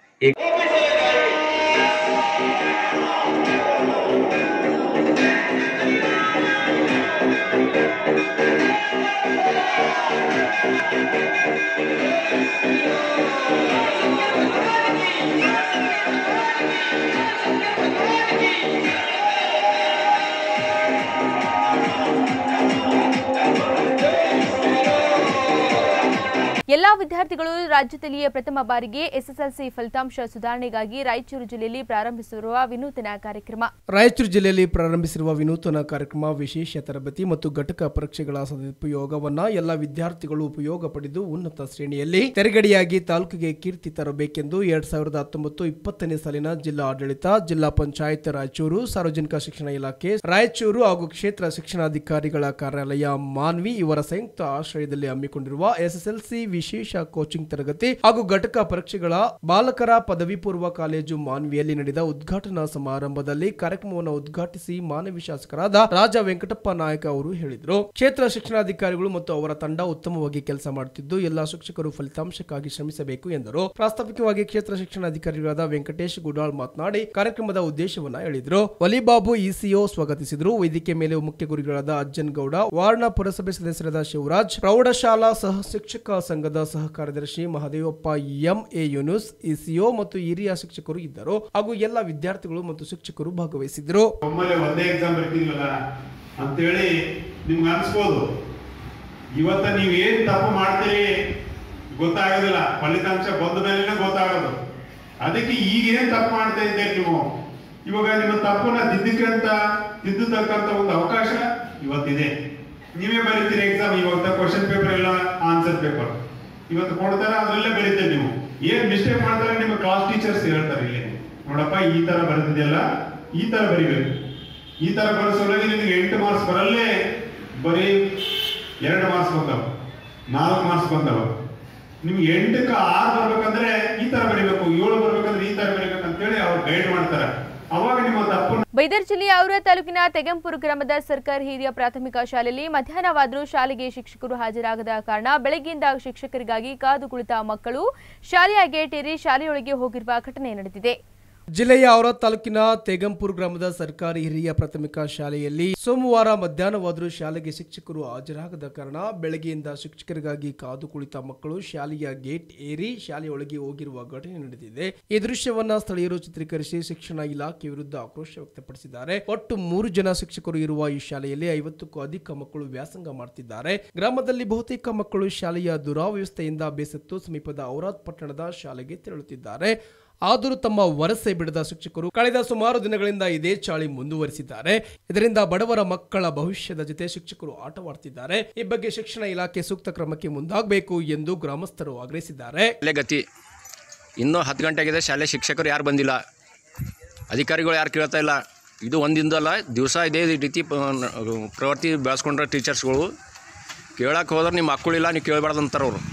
ಎಲ್ಲಾ ವಿದ್ಯಾರ್ಥಿಗಳು ರಾಜ್ಯದಲ್ಲಿಯೇ ಪ್ರಥಮ ಬಾರಿಗೆ ಎಸ್ಎಸ್ಎಲ್ಸಿ ಫಲಿತಾಂಶ ಸುಧಾರಣೆಗಾಗಿ ರಾಯಚೂರು ಜಿಲ್ಲೆಯಲ್ಲಿ ಪ್ರಾರಂಭಿಸಿರುವ ವಿನೂತನ ಕಾರ್ಯಕ್ರಮ. ರಾಯಚೂರು ಜಿಲ್ಲೆಯಲ್ಲಿ ಪ್ರಾರಂಭಿಸಿರುವ ವಿನೂತನ ಕಾರ್ಯಕ್ರಮ ವಿಶೇಷ ತರಬೇತಿ ಮತ್ತು ಘಟಕ ಪರೀಕ್ಷೆಗಳ ಸದುಪಯೋಗವನ್ನ ಎಲ್ಲ ವಿದ್ಯಾರ್ಥಿಗಳು ಉಪಯೋಗ ಪಡೆದು ಉನ್ನತ ಶ್ರೇಣಿಯಲ್ಲಿ ತೆರೆಗಡಿಯಾಗಿ ತಾಲೂಕಿಗೆ ಕೀರ್ತಿ ತರಬೇಕೆಂದು ಎರಡ್ ಸಾವಿರದ ಹತ್ತೊಂಬತ್ತು ಇಪ್ಪತ್ತನೇ ಸಾಲಿನ ಜಿಲ್ಲಾ ಆಡಳಿತ, ಜಿಲ್ಲಾ ಪಂಚಾಯತ್ ರಾಯಚೂರು, ಸಾರ್ವಜನಿಕ ಶಿಕ್ಷಣ ಇಲಾಖೆ ರಾಯಚೂರು ಹಾಗೂ ಕ್ಷೇತ್ರ ಶಿಕ್ಷಣಾಧಿಕಾರಿಗಳ ಕಾರ್ಯಾಲಯ ಮಾನ್ವಿ ಇವರ ಸಂಯುಕ್ತ ಆಶ್ರಯದಲ್ಲಿ ಹಮ್ಮಿಕೊಂಡಿರುವ ಎಸ್ಎಸ್ಎಲ್ಸಿ ವಿಶೇಷ ಕೋಚಿಂಗ್ ತರಗತಿ ಹಾಗೂ ಘಟಕ ಪರೀಕ್ಷೆಗಳ ಬಾಲಕರ ಪದವಿ ಪೂರ್ವ ಕಾಲೇಜು ಮಾನ್ವಿಯಲ್ಲಿ ನಡೆದ ಉದ್ಘಾಟನಾ ಸಮಾರಂಭದಲ್ಲಿ ಕಾರ್ಯಕ್ರಮವನ್ನು ಉದ್ಘಾಟಿಸಿ ಮಾನವಿ ಶಾಸಕರಾದ ರಾಜ ವೆಂಕಟಪ್ಪ ನಾಯಕ ಅವರು ಹೇಳಿದರು. ಕ್ಷೇತ್ರ ಶಿಕ್ಷಣಾಧಿಕಾರಿಗಳು ಮತ್ತು ಅವರ ತಂಡ ಉತ್ತಮವಾಗಿ ಕೆಲಸ ಮಾಡುತ್ತಿದ್ದು ಎಲ್ಲಾ ಶಿಕ್ಷಕರು ಫಲಿತಾಂಶಕ್ಕಾಗಿ ಶ್ರಮಿಸಬೇಕು ಎಂದರು. ಪ್ರಾಸ್ತಾವಿಕವಾಗಿ ಕ್ಷೇತ್ರ ಶಿಕ್ಷಣಾಧಿಕಾರಿಗಳಾದ ವೆಂಕಟೇಶ್ ಗುಡಾಳ್ ಮಾತನಾಡಿ ಕಾರ್ಯಕ್ರಮದ ಉದ್ದೇಶವನ್ನ ಹೇಳಿದರು. ವಲಿಬಾಬು ಇಸಿಒ ಸ್ವಾಗತಿಸಿದರು. ವೇದಿಕೆ ಮೇಲೆ ಮುಖ್ಯ ಗುರುಗಳಾದ ಅಜ್ಜನ್ ಗೌಡ, ವಾರ್ಡ್ನ ಪುರಸಭೆ ಸದಸ್ಯರಾದ ಶಿವರಾಜ್, ಪ್ರೌಢಶಾಲಾ ಸಹ ಶಿಕ್ಷಕ ಸಂಘದ ಸಹ ಕಾರ್ಯದರ್ಶಿ ಮಹದೇವಪ್ಪ, ಎಂಎ ಯೂನುಸ್, ಇಸಿಒ ಮತ್ತು ಹಿರಿಯ ಶಿಕ್ಷಕರು ಇದ್ದರು ಹಾಗೂ ಎಲ್ಲ ವಿದ್ಯಾರ್ಥಿಗಳು ಮತ್ತು ಶಿಕ್ಷಕರು ಭಾಗವಹಿಸಿದ್ರು. ಒಮ್ಮೆಲೆ ಒಂದೇ ಎಕ್ಸಾಮ್ ಬರ್ತಿದ್ವಲ್ಲ ಅಂತೇಳಿ ನಿಮ್ಗೆ ಅನ್ಸ್ಬೋದು. ಇವತ್ತ ನೀವು ಏನ್ ತಪ್ಪು ಮಾಡ್ತೀರಿ ಗೊತ್ತಾಗೋದಿಲ್ಲ, ಫಲಿತಾಂಶ ಬಂದ ಮೇಲೆ ಗೊತ್ತಾಗೋದು. ಅದಕ್ಕೆ ಈಗ ಏನ್ ತಪ್ಪು ಮಾಡ್ತಾ ಇದ್ದೀರಿ ನೀವು, ಇವಾಗ ನಿಮ್ಮ ತಪ್ಪನ್ನ ತಿದ್ದಕ್ಕಂತ ತಿದ್ದತಕ್ಕಂತ ಒಂದು ಅವಕಾಶ ಇವತ್ತಿದೆ. ನೀವೇ ಬರೀತೀರಿ ಎಕ್ಸಾಮ್. ಇವತ್ತು ಕ್ವಶನ್ ಪೇಪರ್ ಎಲ್ಲ ಆನ್ಸರ್ ಪೇಪರ್ ಇವತ್ತು ಕೊಡ್ತಾರೆ, ಅದ್ರಲ್ಲೇ ಬರೀತೀರಿ. ನೀವು ಏನ್ ಮಿಸ್ಟೇಕ್ ಮಾಡ್ತಾರೆ ನಿಮ್ಮ ಕ್ಲಾಸ್ ಟೀಚರ್ಸ್ ಹೇಳ್ತಾರೆ, ಇಲ್ಲಿ ನೋಡಪ್ಪ ಈ ತರ ಬರೆದಿದೆಯಲ್ಲ ಈ ತರ ಬರಿಬೇಕು, ಈ ತರ ಬರೆಸೋಲಾಗಿ ನಿಮಗೆ ಎಂಟು ಮಾರ್ಕ್ಸ್ ಬರಲ್ಲೇ ಬರೀ ಎರಡು ಮಾರ್ಕ್ಸ್ ಬಂದವ, ನಾಲ್ಕು ಮಾರ್ಕ್ಸ್ ಬಂದವ. ನಿಮ್ಗೆ ಎಂಟಕ್ಕೆ ಆರು ಬರ್ಬೇಕಂದ್ರೆ ಈ ತರ ಬರೀಬೇಕು, ಏಳು ಬರ್ಬೇಕಂದ್ರೆ ಈ ತರ ಬರೀಬೇಕು ಅಂತೇಳಿ ಅವ್ರು ಗೈಡ್ ಮಾಡ್ತಾರೆ. ಅವಾಗ ನಿಮ್ಮ ತಪ್ಪು. ಬೈದರ್ ಜಿಲ್ಲೆಯ ಔರಾ ತಾಲೂಕಿನ ತೆಗಂಪುರ ಗ್ರಾಮದ ಸರ್ಕಾರಿ ಹಿರಿಯ ಪ್ರಾಥಮಿಕ ಶಾಲೆಯಲ್ಲಿ ಮಧ್ಯಾಹ್ನವಾದರೂ ಶಾಲೆಗೆ ಶಿಕ್ಷಕರು ಹಾಜರಾಗದ ಕಾರಣ ಬೆಳಗ್ಗೆಯಿಂದ ಶಿಕ್ಷಕರಿಗಾಗಿ ಕಾದು ಕುಳಿತ ಮಕ್ಕಳು ಶಾಲೆಯ ಗೇಟ್ ಏರಿ ಶಾಲೆಯೊಳಗೆ ಹೋಗಿರುವ ಘಟನೆ ನಡೆದಿದೆ. ಜಿಲ್ಲೆಯ ಔರಾ ತಾಲೂಕಿನ ತೆಗಂಪುರ ಗ್ರಾಮದ ಸರ್ಕಾರಿ ಹಿರಿಯ ಪ್ರಾಥಮಿಕ ಶಾಲೆಯಲ್ಲಿ ಸೋಮವಾರ ಮಧ್ಯಾಹ್ನವಾದರೂ ಶಾಲೆಗೆ ಶಿಕ್ಷಕರು ಹಾಜರಾಗದ ಕಾರಣ ಬೆಳಗ್ಗೆಯಿಂದ ಶಿಕ್ಷಕರಿಗಾಗಿ ಕಾದು ಕುಳಿತ ಮಕ್ಕಳು ಶಾಲೆಯ ಗೇಟ್ ಏರಿ ಶಾಲೆಯೊಳಗೆ ಹೋಗಿರುವ ಘಟನೆ ನಡೆದಿದೆ. ಈ ದೃಶ್ಯವನ್ನ ಸ್ಥಳೀಯರು ಚಿತ್ರೀಕರಿಸಿ ಶಿಕ್ಷಣ ಇಲಾಖೆ ವಿರುದ್ಧ ಆಕ್ರೋಶ ವ್ಯಕ್ತಪಡಿಸಿದ್ದಾರೆ. ಒಟ್ಟು ಮೂರು ಜನ ಶಿಕ್ಷಕರು ಇರುವ ಈ ಶಾಲೆಯಲ್ಲಿ ಐವತ್ತಕ್ಕೂ ಅಧಿಕ ಮಕ್ಕಳು ವ್ಯಾಸಂಗ ಮಾಡುತ್ತಿದ್ದಾರೆ. ಗ್ರಾಮದಲ್ಲಿ ಬಹುತೇಕ ಮಕ್ಕಳು ಶಾಲೆಯ ದುರಾವ್ಯವಸ್ಥೆಯಿಂದ ಬೇಸತ್ತು ಸಮೀಪದ ಔರಾದ್ ಪಟ್ಟಣದ ಶಾಲೆಗೆ ತೆರಳುತ್ತಿದ್ದಾರೆ. ಆದರೂ ತಮ್ಮ ವರಸೆ ಬಿಡದ ಶಿಕ್ಷಕರು ಕಳೆದ ಸುಮಾರು ದಿನಗಳಿಂದ ಇದೇ ಚಾಳಿ ಮುಂದುವರಿಸಿದ್ದಾರೆ. ಇದರಿಂದ ಬಡವರ ಮಕ್ಕಳ ಭವಿಷ್ಯದ ಜೊತೆ ಶಿಕ್ಷಕರು ಆಟವಾಡುತ್ತಿದ್ದಾರೆ. ಈ ಬಗ್ಗೆ ಶಿಕ್ಷಣ ಇಲಾಖೆ ಸೂಕ್ತ ಕ್ರಮಕ್ಕೆ ಮುಂದಾಗಬೇಕು ಎಂದು ಗ್ರಾಮಸ್ಥರು ಆಗ್ರಹಿಸಿದ್ದಾರೆ. ಗತಿ ಇನ್ನೂ ಹತ್ತು ಗಂಟೆಗಿದೆ, ಶಾಲೆ ಶಿಕ್ಷಕರು ಯಾರು ಬಂದಿಲ್ಲ, ಅಧಿಕಾರಿಗಳು ಯಾರು ಕೇಳ್ತಾ ಇಲ್ಲ. ಇದು ಒಂದಿಂದಲ್ಲ, ದಿವಸ ಇದೇ ರೀತಿ ಪ್ರವೃತ್ತಿ ಬೆಳೆಸ್ಕೊಂಡ್ರೆ ಟೀಚರ್ಸ್ಗಳು ಕೇಳಕ್ಕೆ ಹೋದ್ರೆ ನಿಮ್ಮ ಮಕ್ಕಳಿಲ್ಲ ನೀವು ಕೇಳಬಾರ್ದು ಅಂತಾರೆ ಅವರು.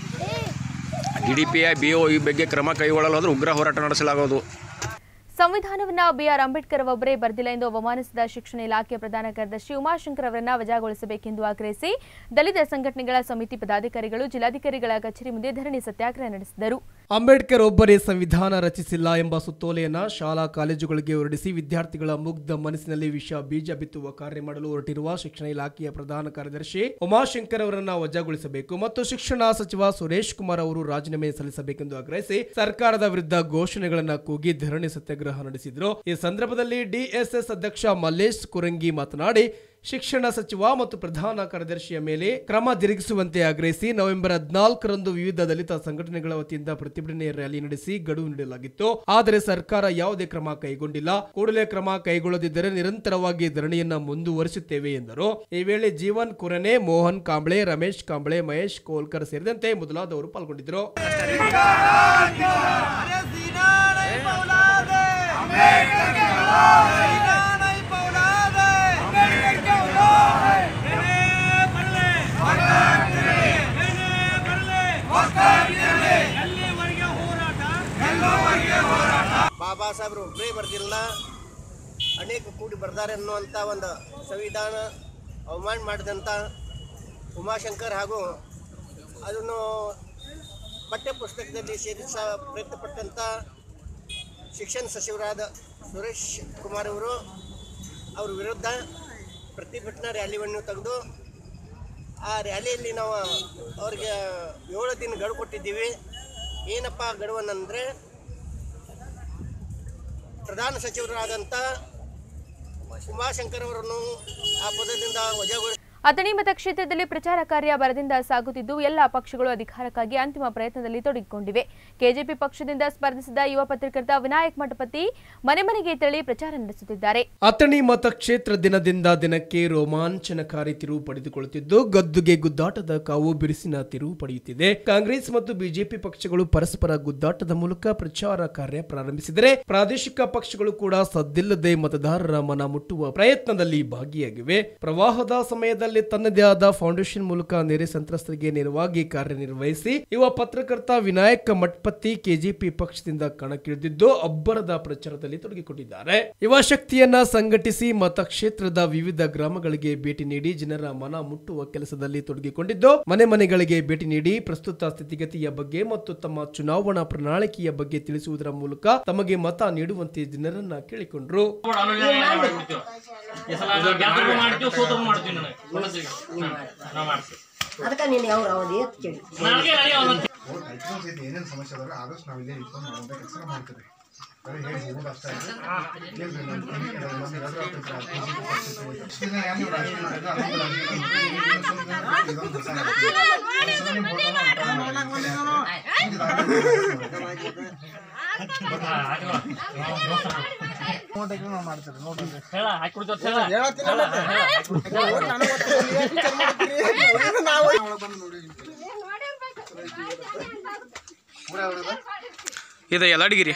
D D P I B O ಈ ಬಗ್ಗೆ ಕ್ರಮ ಕೈಗೊಳ್ಳಲಾದ್ರೆ ಉಗ್ರ ಹೋರಾಟ ನಡೆಸಲಾಗುವುದು. ಸಂವಿಧಾನವನ್ನ ಬಿಆರ್ ಅಂಬೇಡ್ಕರ್ ಒಬ್ಬರೇ ಬರೆದಿಲ್ಲ ಎಂದು ಅವಮಾನಿಸಿದ ಶಿಕ್ಷಣ ಇಲಾಖೆ ಪ್ರಧಾನ ಕಾರ್ಯದರ್ಶಿ ಉಮಾಶಂಕರ್ ಅವರನ್ನ ವಜಾಗೊಳಿಸಬೇಕೆಂದು ಆಗ್ರಹಿಸಿ ದಲಿತ ಸಂಘಟನೆಗಳ ಸಮಿತಿ ಪದಾಧಿಕಾರಿಗಳು ಜಿಲ್ಲಾಧಿಕಾರಿಗಳ ಕಚೇರಿ ಮುಂದೆ ಧರಣಿ ಸತ್ಯಾಗ್ರಹ ನಡೆಸಿದರು. ಅಂಬೇಡ್ಕರ್ ಒಬ್ಬರೇ ಸಂವಿಧಾನ ರಚಿಸಿಲ್ಲ ಎಂಬ ಸುತ್ತೋಲೆಯನ್ನ ಶಾಲಾ ಕಾಲೇಜುಗಳಿಗೆ ಹೊರಡಿಸಿ ವಿದ್ಯಾರ್ಥಿಗಳ ಮುಗ್ಧ ಮನಸ್ಸಿನಲ್ಲಿ ವಿಷ ಬೀಜ ಬಿತ್ತುವ ಕಾರ್ಯ ಮಾಡಲು ಹೊರಟಿರುವ ಶಿಕ್ಷಣ ಇಲಾಖೆಯ ಪ್ರಧಾನ ಕಾರ್ಯದರ್ಶಿ ಉಮಾಶಂಕರ್ ಅವರನ್ನ ವಜಾಗೊಳಿಸಬೇಕು ಮತ್ತು ಶಿಕ್ಷಣ ಸಚಿವ ಸುರೇಶ್ ಕುಮಾರ್ ಅವರು ರಾಜೀನಾಮೆ ಸಲ್ಲಿಸಬೇಕೆಂದು ಆಗ್ರಹಿಸಿ ಸರ್ಕಾರದ ವಿರುದ್ಧ ಘೋಷಣೆಗಳನ್ನು ಕೂಗಿ ಧರಣಿ ಸತ್ಯಾಗ್ರಹ ನಡೆಸಿದ್ರು. ಈ ಸಂದರ್ಭದಲ್ಲಿ ಡಿಎಸ್ಎಸ್ ಅಧ್ಯಕ್ಷ ಮಲ್ಲೇಶ್ ಕುರಂಗಿ ಮಾತನಾಡಿ ಶಿಕ್ಷಣ ಸಚಿವ ಮತ್ತು ಪ್ರಧಾನ ಕಾರ್ಯದರ್ಶಿಯ ಮೇಲೆ ಕ್ರಮ ಜರುಗಿಸುವಂತೆ ಆಗ್ರಹಿಸಿ ನವೆಂಬರ್ ಹದಿನಾಲ್ಕರಂದು ವಿವಿಧ ದಲಿತ ಸಂಘಟನೆಗಳ ವತಿಯಿಂದ ಪ್ರತಿಭಟನೆ ರ್ಯಾಲಿ ನಡೆಸಿ ಗಡುವು ನೀಡಲಾಗಿತ್ತು. ಆದರೆ ಸರ್ಕಾರ ಯಾವುದೇ ಕ್ರಮ ಕೈಗೊಂಡಿಲ್ಲ. ಕೂಡಲೇ ಕ್ರಮ ಕೈಗೊಳ್ಳದಿದ್ದರೆ ನಿರಂತರವಾಗಿ ಧರಣಿಯನ್ನ ಮುಂದುವರಿಸುತ್ತೇವೆ ಎಂದರು. ಈ ವೇಳೆ ಜೀವನ್ ಕುರನೆ, ಮೋಹನ್ ಕಾಂಬ್ಳೆ, ರಮೇಶ್ ಕಾಂಬ್ಳೆ, ಮಹೇಶ್ ಕೋಲ್ಕರ್ ಸೇರಿದಂತೆ ಮೊದಲಾದವರು ಪಾಲ್ಗೊಂಡಿದ್ದರು. ಬಾಬಾ ಸಾಹೇಬರು ಒಬ್ಬರೇ ಬರ್ದಿಲ್ಲ, ಅನೇಕ ಕೂಡಿ ಬರ್ತಾರೆ ಅನ್ನುವಂಥ ಒಂದು ಸಂವಿಧಾನ ಅವಮಾನ ಮಾಡಿದಂಥ ಉಮಾಶಂಕರ್ ಹಾಗೂ ಅದನ್ನು ಪಠ್ಯ ಪುಸ್ತಕದಲ್ಲಿ ಸೇರಿಸ ಪ್ರಯತ್ನಪಟ್ಟಂಥ ಶಿಕ್ಷಣ ಸಚಿವರಾದ ಸುರೇಶ್ ಕುಮಾರ್ ಅವರು ಅವ್ರ ವಿರುದ್ಧ ಪ್ರತಿಭಟನಾ ರ್ಯಾಲಿಯನ್ನು ತೆಗೆದು ಆ ರ್ಯಾಲಿಯಲ್ಲಿ ನಾವು ಅವ್ರಿಗೆ ಏಳು ದಿನ ಗಡುವು ಕೊಟ್ಟಿದ್ದೀವಿ. ಏನಪ್ಪ ಗಡುವನ್ನಂದರೆ ಪ್ರಧಾನ ಸಚಿವರಾದಂಥ ಉಮಾಶಂಕರ್ ಅವರನ್ನು ಆ ಪದದಿಂದ ವಜಾಗೊಳಿಸಿ ಅಥಣಿ ಮತಕ್ಷೇತ್ರದಲ್ಲಿ ಪ್ರಚಾರ ಕಾರ್ಯ ಭರದಿಂದ ಸಾಗುತ್ತಿದ್ದು ಎಲ್ಲ ಪಕ್ಷಗಳು ಅಧಿಕಾರಕ್ಕಾಗಿ ಅಂತಿಮ ಪ್ರಯತ್ನದಲ್ಲಿ ತೊಡಗಿಕೊಂಡಿವೆ. ಕೆಜೆಪಿ ಪಕ್ಷದಿಂದ ಸ್ಪರ್ಧಿಸಿದ ಯುವ ಪತ್ರಕರ್ತ ವಿನಾಯಕ್ ಮಠಪತಿ ಮನೆ ಮನೆಗೆ ತೆರಳಿ ಪ್ರಚಾರ ನಡೆಸುತ್ತಿದ್ದಾರೆ. ಅಥಣಿ ಮತಕ್ಷೇತ್ರ ದಿನದಿಂದ ದಿನಕ್ಕೆ ರೋಮಾಂಚನಕಾರಿ ತಿರುವು ಪಡೆದುಕೊಳ್ಳುತ್ತಿದ್ದು ಗದ್ದುಗೆ ಗುದ್ದಾಟದ ಕಾವು ಬಿರುಸಿನ ತಿರುವು ಪಡೆಯುತ್ತಿದೆ. ಕಾಂಗ್ರೆಸ್ ಮತ್ತು ಬಿಜೆಪಿ ಪಕ್ಷಗಳು ಪರಸ್ಪರ ಗುದ್ದಾಟದ ಮೂಲಕ ಪ್ರಚಾರ ಕಾರ್ಯ ಪ್ರಾರಂಭಿಸಿದರೆ ಪ್ರಾದೇಶಿಕ ಪಕ್ಷಗಳು ಕೂಡ ಸದ್ದಿಲ್ಲದೆ ಮತದಾರರ ಮನ ಮುಟ್ಟುವ ಪ್ರಯತ್ನದಲ್ಲಿ ಭಾಗಿಯಾಗಿವೆ. ಪ್ರವಾಹದ ಸಮಯದಲ್ಲಿ ತನ್ನದೇ ಆದ ಫೌಂಡೇಶನ್ ಮೂಲಕ ನೆರೆ ಸಂತ್ರಸ್ತರಿಗೆ ನೇರವಾಗಿ ಕಾರ್ಯನಿರ್ವಹಿಸಿ ಯುವ ಪತ್ರಕರ್ತ ವಿನಾಯಕ್ ಮಠಪತಿ ಕೆಜೆಪಿ ಪಕ್ಷದಿಂದ ಕಣಕ್ಕಿಳಿದಿದ್ದು ಅಬ್ಬರದ ಪ್ರಚಾರದಲ್ಲಿ ತೊಡಗಿಕೊಂಡಿದ್ದಾರೆ. ಯುವ ಶಕ್ತಿಯನ್ನ ಸಂಘಟಿಸಿ ಮತಕ್ಷೇತ್ರದ ವಿವಿಧ ಗ್ರಾಮಗಳಿಗೆ ಭೇಟಿ ನೀಡಿ ಜನರ ಮನ ಮುಟ್ಟುವ ಕೆಲಸದಲ್ಲಿ ತೊಡಗಿಕೊಂಡಿದ್ದು ಮನೆ ಮನೆಗಳಿಗೆ ಭೇಟಿ ನೀಡಿ ಪ್ರಸ್ತುತ ಸ್ಥಿತಿಗತಿಯ ಬಗ್ಗೆ ಮತ್ತು ತಮ್ಮ ಚುನಾವಣಾ ಪ್ರಣಾಳಿಕೆಯ ಬಗ್ಗೆ ತಿಳಿಸುವುದರ ಮೂಲಕ ತಮಗೆ ಮತ ನೀಡುವಂತೆ ಜನರನ್ನ ಕೇಳಿಕೊಂಡ್ರು. ಅದಕ್ಕೆ ನೀನು ಯಾವ ಅವಧಿ ಅಂತ ಕೇಳಿ ಏನೇನು ಸಮಸ್ಯೆ ಅದಾವೆ ಆದಷ್ಟು ನಾವು ಇಲ್ಲೇ ಇಟ್ಕೊಂಡು ಮಾಡುವಂಥ ಕೆಲಸ ಮಾಡ್ತೀವಿ. ಬರೀ ಹೇಳಿ ಹೋಗೋದು ಅಷ್ಟೇ ಇದು ಎಲ್ಲಡಿಗಿರಿ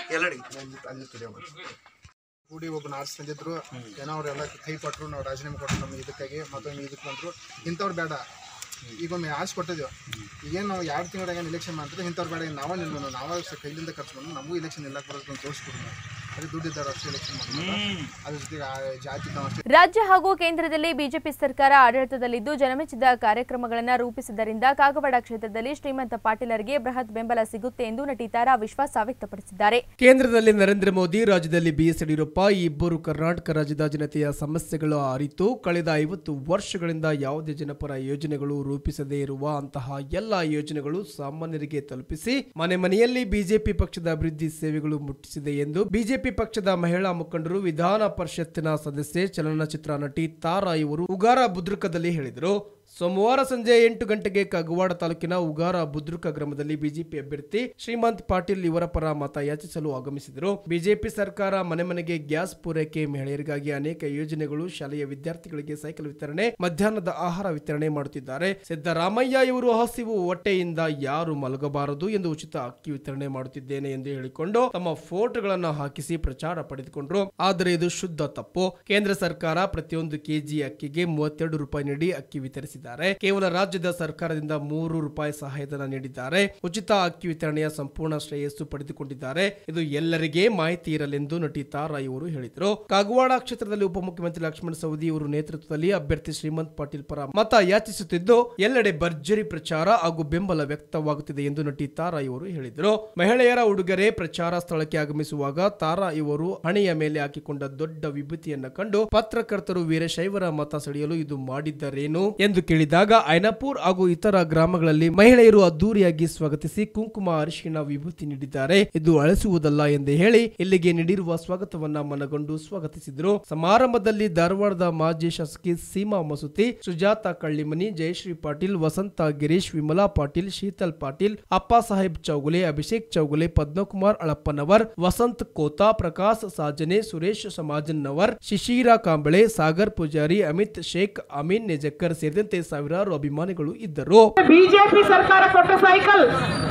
ಕೂಡಿ ಒಬ್ಬ ನಾರ್ಸ್ ತಂದಿದ್ರು ಏನೋ ಅವರೆಲ್ಲ ಕೈ ಕೊಟ್ಟರು, ನಾವು ರಾಜೀನಾಮೆ ಕೊಟ್ಟರು ನಮ್ಗೆ ಇದಕ್ಕಾಗಿ ಮತ್ತೊಮ್ಮೆ ಇದಕ್ಕೆ ಬಂದರು. ಇಂಥವ್ರು ಬೇಡ, ಈಗೊಮ್ಮೆ ಆಸೆ ಕೊಟ್ಟಿದ್ದೆವು, ಈಗೇನು ನಾವು ಎರಡು ತಿಂಗಳಾಗ ಇಲೆಕ್ಷನ್ ಮಾಡ್ತಿದ್ದೆ, ಇಂಥವ್ರು ಬೇಡ, ನಾವೇ ನಿಲ್ಲೋಣ, ನಾವೇ ಕೈಲಿಂದ ಖರ್ಚು ಮಾಡೋಣ, ನಮಗೂ ಇಲೆಕ್ಷನ್ ನಿಲ್ಲಕ್ಕೆ ಬರೋದು ಅಂತ ತೋರಿಸ್ಕೊಡೋಣ. ಅದು ದುಡ್ಡಿದ್ದಾರೆ ಅಷ್ಟೇ ಇಲೆಕ್ಷನ್ ಮಾಡೋಣ, ಅದ್ರ ಜೊತೆಗೆ ಜಾತಿ ನಾವು ಅಷ್ಟೇ. ರಾಜ್ಯ ಹಾಗೂ ಕೇಂದ್ರದಲ್ಲಿ ಬಿಜೆಪಿ ಸರ್ಕಾರ ಆಡಳಿತದಲ್ಲಿದ್ದು ಜನಮೆಚ್ಚಿದ ಕಾರ್ಯಕ್ರಮಗಳನ್ನು ರೂಪಿಸಿದ್ದರಿಂದ ಕಾಗವಾಡ ಕ್ಷೇತ್ರದಲ್ಲಿ ಶ್ರೀಮಂತ ಪಾಟೀಲರಿಗೆ ಬೃಹತ್ ಬೆಂಬಲ ಸಿಗುತ್ತೆ ಎಂದು ನಟಿ ತಾರಾ ವಿಶ್ವಾಸ ವ್ಯಕ್ತಪಡಿಸಿದ್ದಾರೆ. ಕೇಂದ್ರದಲ್ಲಿ ನರೇಂದ್ರ ಮೋದಿ, ರಾಜ್ಯದಲ್ಲಿ ಬಿಎಸ್ ಯಡಿಯೂರಪ್ಪ ಈ ಇಬ್ಬರು ಕರ್ನಾಟಕ ರಾಜ್ಯದ ಜನತೆಯ ಸಮಸ್ಯೆಗಳು ಅರಿತು ಕಳೆದ ಐವತ್ತು ವರ್ಷಗಳಿಂದ ಯಾವುದೇ ಜನಪರ ಯೋಜನೆಗಳು ರೂಪಿಸದೇ ಇರುವ ಅಂತಹ ಎಲ್ಲ ಯೋಜನೆಗಳು ಸಾಮಾನ್ಯರಿಗೆ ತಲುಪಿಸಿ ಮನೆ ಮನೆಯಲ್ಲಿ ಬಿಜೆಪಿ ಪಕ್ಷದ ಅಭಿವೃದ್ಧಿ ಸೇವೆಗಳು ಮುಟ್ಟಿಸಿದೆ ಎಂದು ಬಿಜೆಪಿ ಪಕ್ಷದ ಮಹಿಳಾ ಮುಖಂಡರು, ವಿಧಾನ ಪರಿಷತ್ತಿನ ಸದಸ್ಯೆ, ಚಲನಚಿತ್ರ ನಟಿ ತಾರಾ ಇವರು ಉಗಾರ ಬುದ್ರುಕದಲ್ಲಿ ಹೇಳಿದರು. ಸೋಮವಾರ ಸಂಜೆ ಎಂಟು ಗಂಟೆಗೆ ಕಾಗವಾಡ ತಾಲೂಕಿನ ಉಗಾರ ಬುದ್ರುಕ ಗ್ರಾಮದಲ್ಲಿ ಬಿಜೆಪಿ ಅಭ್ಯರ್ಥಿ ಶ್ರೀಮಂತ್ ಪಾಟೀಲ್ ಇವರ ಪರ ಮತ ಯಾಚಿಸಲು ಆಗಮಿಸಿದರು. ಬಿಜೆಪಿ ಸರ್ಕಾರ ಮನೆ ಮನೆಗೆ ಗ್ಯಾಸ್ ಪೂರೈಕೆ, ಮಹಿಳೆಯರಿಗಾಗಿ ಅನೇಕ ಯೋಜನೆಗಳು, ಶಾಲೆಯ ವಿದ್ಯಾರ್ಥಿಗಳಿಗೆ ಸೈಕಲ್ ವಿತರಣೆ, ಮಧ್ಯಾಹ್ನದ ಆಹಾರ ವಿತರಣೆ ಮಾಡುತ್ತಿದ್ದಾರೆ. ಸಿದ್ದರಾಮಯ್ಯ ಇವರು ಹಸಿವು ಹೊಟ್ಟೆಯಿಂದ ಯಾರು ಮಲಗಬಾರದು ಎಂದು ಉಚಿತ ಅಕ್ಕಿ ವಿತರಣೆ ಮಾಡುತ್ತಿದ್ದೇನೆ ಎಂದು ಹೇಳಿಕೊಂಡು ತಮ್ಮ ಫೋಟೋಗಳನ್ನು ಹಾಕಿಸಿ ಪ್ರಚಾರ ಪಡೆದುಕೊಂಡರು. ಆದರೆ ಇದು ಶುದ್ಧ ತಪ್ಪು. ಕೇಂದ್ರ ಸರ್ಕಾರ ಪ್ರತಿಯೊಂದು ಕೆಜಿ ಅಕ್ಕಿಗೆ ಮೂವತ್ತೆರಡು ರೂಪಾಯಿ ನೀಡಿ ಅಕ್ಕಿ ವಿತರಿಸಿದೆ. ಕೇವಲ ರಾಜ್ಯದ ಸರ್ಕಾರದಿಂದ ಮೂರು ರೂಪಾಯಿ ಸಹಾಯಧನ ನೀಡಿದ್ದಾರೆ. ಉಚಿತ ಅಕ್ಕಿ ವಿತರಣೆಯ ಸಂಪೂರ್ಣ ಶ್ರೇಯಸ್ಸು ಪಡೆದುಕೊಂಡಿದ್ದಾರೆ. ಇದು ಎಲ್ಲರಿಗೆ ಮಾಹಿತಿ ಇರಲೆಂದು ನಟಿ ತಾರಾ ಇವರು ಹೇಳಿದರು. ಕಾಗವಾಡ ಕ್ಷೇತ್ರದಲ್ಲಿ ಉಪಮುಖ್ಯಮಂತ್ರಿ ಲಕ್ಷ್ಮಣ ಸವದಿ ಇವರು ನೇತೃತ್ವದಲ್ಲಿ ಅಭ್ಯರ್ಥಿ ಶ್ರೀಮಂತ್ ಪಾಟೀಲ್ ಪರ ಮತ ಯಾಚಿಸುತ್ತಿದ್ದು ಎಲ್ಲೆಡೆ ಭರ್ಜರಿ ಪ್ರಚಾರ ಹಾಗೂ ಬೆಂಬಲ ವ್ಯಕ್ತವಾಗುತ್ತಿದೆ ಎಂದು ನಟಿ ತಾರಾ ಇವರು ಹೇಳಿದರು. ಮಹಿಳೆಯರ ಉಡುಗೊರೆ ಪ್ರಚಾರ ಸ್ಥಳಕ್ಕೆ ಆಗಮಿಸುವಾಗ ತಾರಾ ಇವರು ಹಣೆಯ ಮೇಲೆ ಹಾಕಿಕೊಂಡ ದೊಡ್ಡ ವಿಭೂತಿಯನ್ನ ಕಂಡು ಪತ್ರಕರ್ತರು ವೀರಶೈವರ ಮತ ಸೆಳೆಯಲು ಇದು ಮಾಡಿದ್ದರೇನು ಎಂದು ಕೇಳಿದಾಗ ಐನಾಪುರ್ ಹಾಗೂ ಇತರ ಗ್ರಾಮಗಳಲ್ಲಿ ಮಹಿಳೆಯರು ಅದ್ದೂರಿಯಾಗಿ ಸ್ವಾಗತಿಸಿ ಕುಂಕುಮ, ಅರಿಶಿಣ, ವಿಭೂತಿ ನೀಡಿದ್ದಾರೆ. ಇದು ಅಳಿಸುವುದಲ್ಲ ಎಂದು ಹೇಳಿ ಇಲ್ಲಿಗೆ ನೀಡಿರುವ ಸ್ವಾಗತವನ್ನ ಮನಗೊಂಡು ಸ್ವಾಗತಿಸಿದರು. ಸಮಾರಂಭದಲ್ಲಿ ಧಾರವಾಡದ ಮಾಜಿ ಶಾಸಕಿ ಸೀಮಾ ಮಸೂತಿ, ಸುಜಾತಾ ಕಳ್ಳಿಮನಿ, ಜಯಶ್ರೀ ಪಾಟೀಲ್, ವಸಂತ ಗಿರೀಶ್, ವಿಮಲಾ ಪಾಟೀಲ್, ಶೀತಲ್ ಪಾಟೀಲ್, ಅಪ್ಪ ಸಾಹೇಬ್ ಚೌಗುಲೆ, ಅಭಿಷೇಕ್ ಚೌಗುಲೆ, ಪದ್ಮಕುಮಾರ್ ಅಳಪ್ಪನವರ್, ವಸಂತ್ ಕೋತಾ, ಪ್ರಕಾಶ್ ಸಾಜನೆ, ಸುರೇಶ್ ಸಮಾಜನ್ನವರ್, ಶಿಶಿರಾ ಕಾಂಬಳೆ, ಸಾಗರ್ ಪೂಜಾರಿ, ಅಮಿತ್ ಶೇಖ್, ಅಮೀನ್ ನೆಜಕ್ಕರ್ ಸೇರಿದಂತೆ ಸಾವಿರಾರು ಅಭಿಮಾನಿಗಳು ಇದ್ದರು. ಬಿಜೆಪಿ ಸರ್ಕಾರ ಕೊಟ್ಟ ಸೈಕಲ್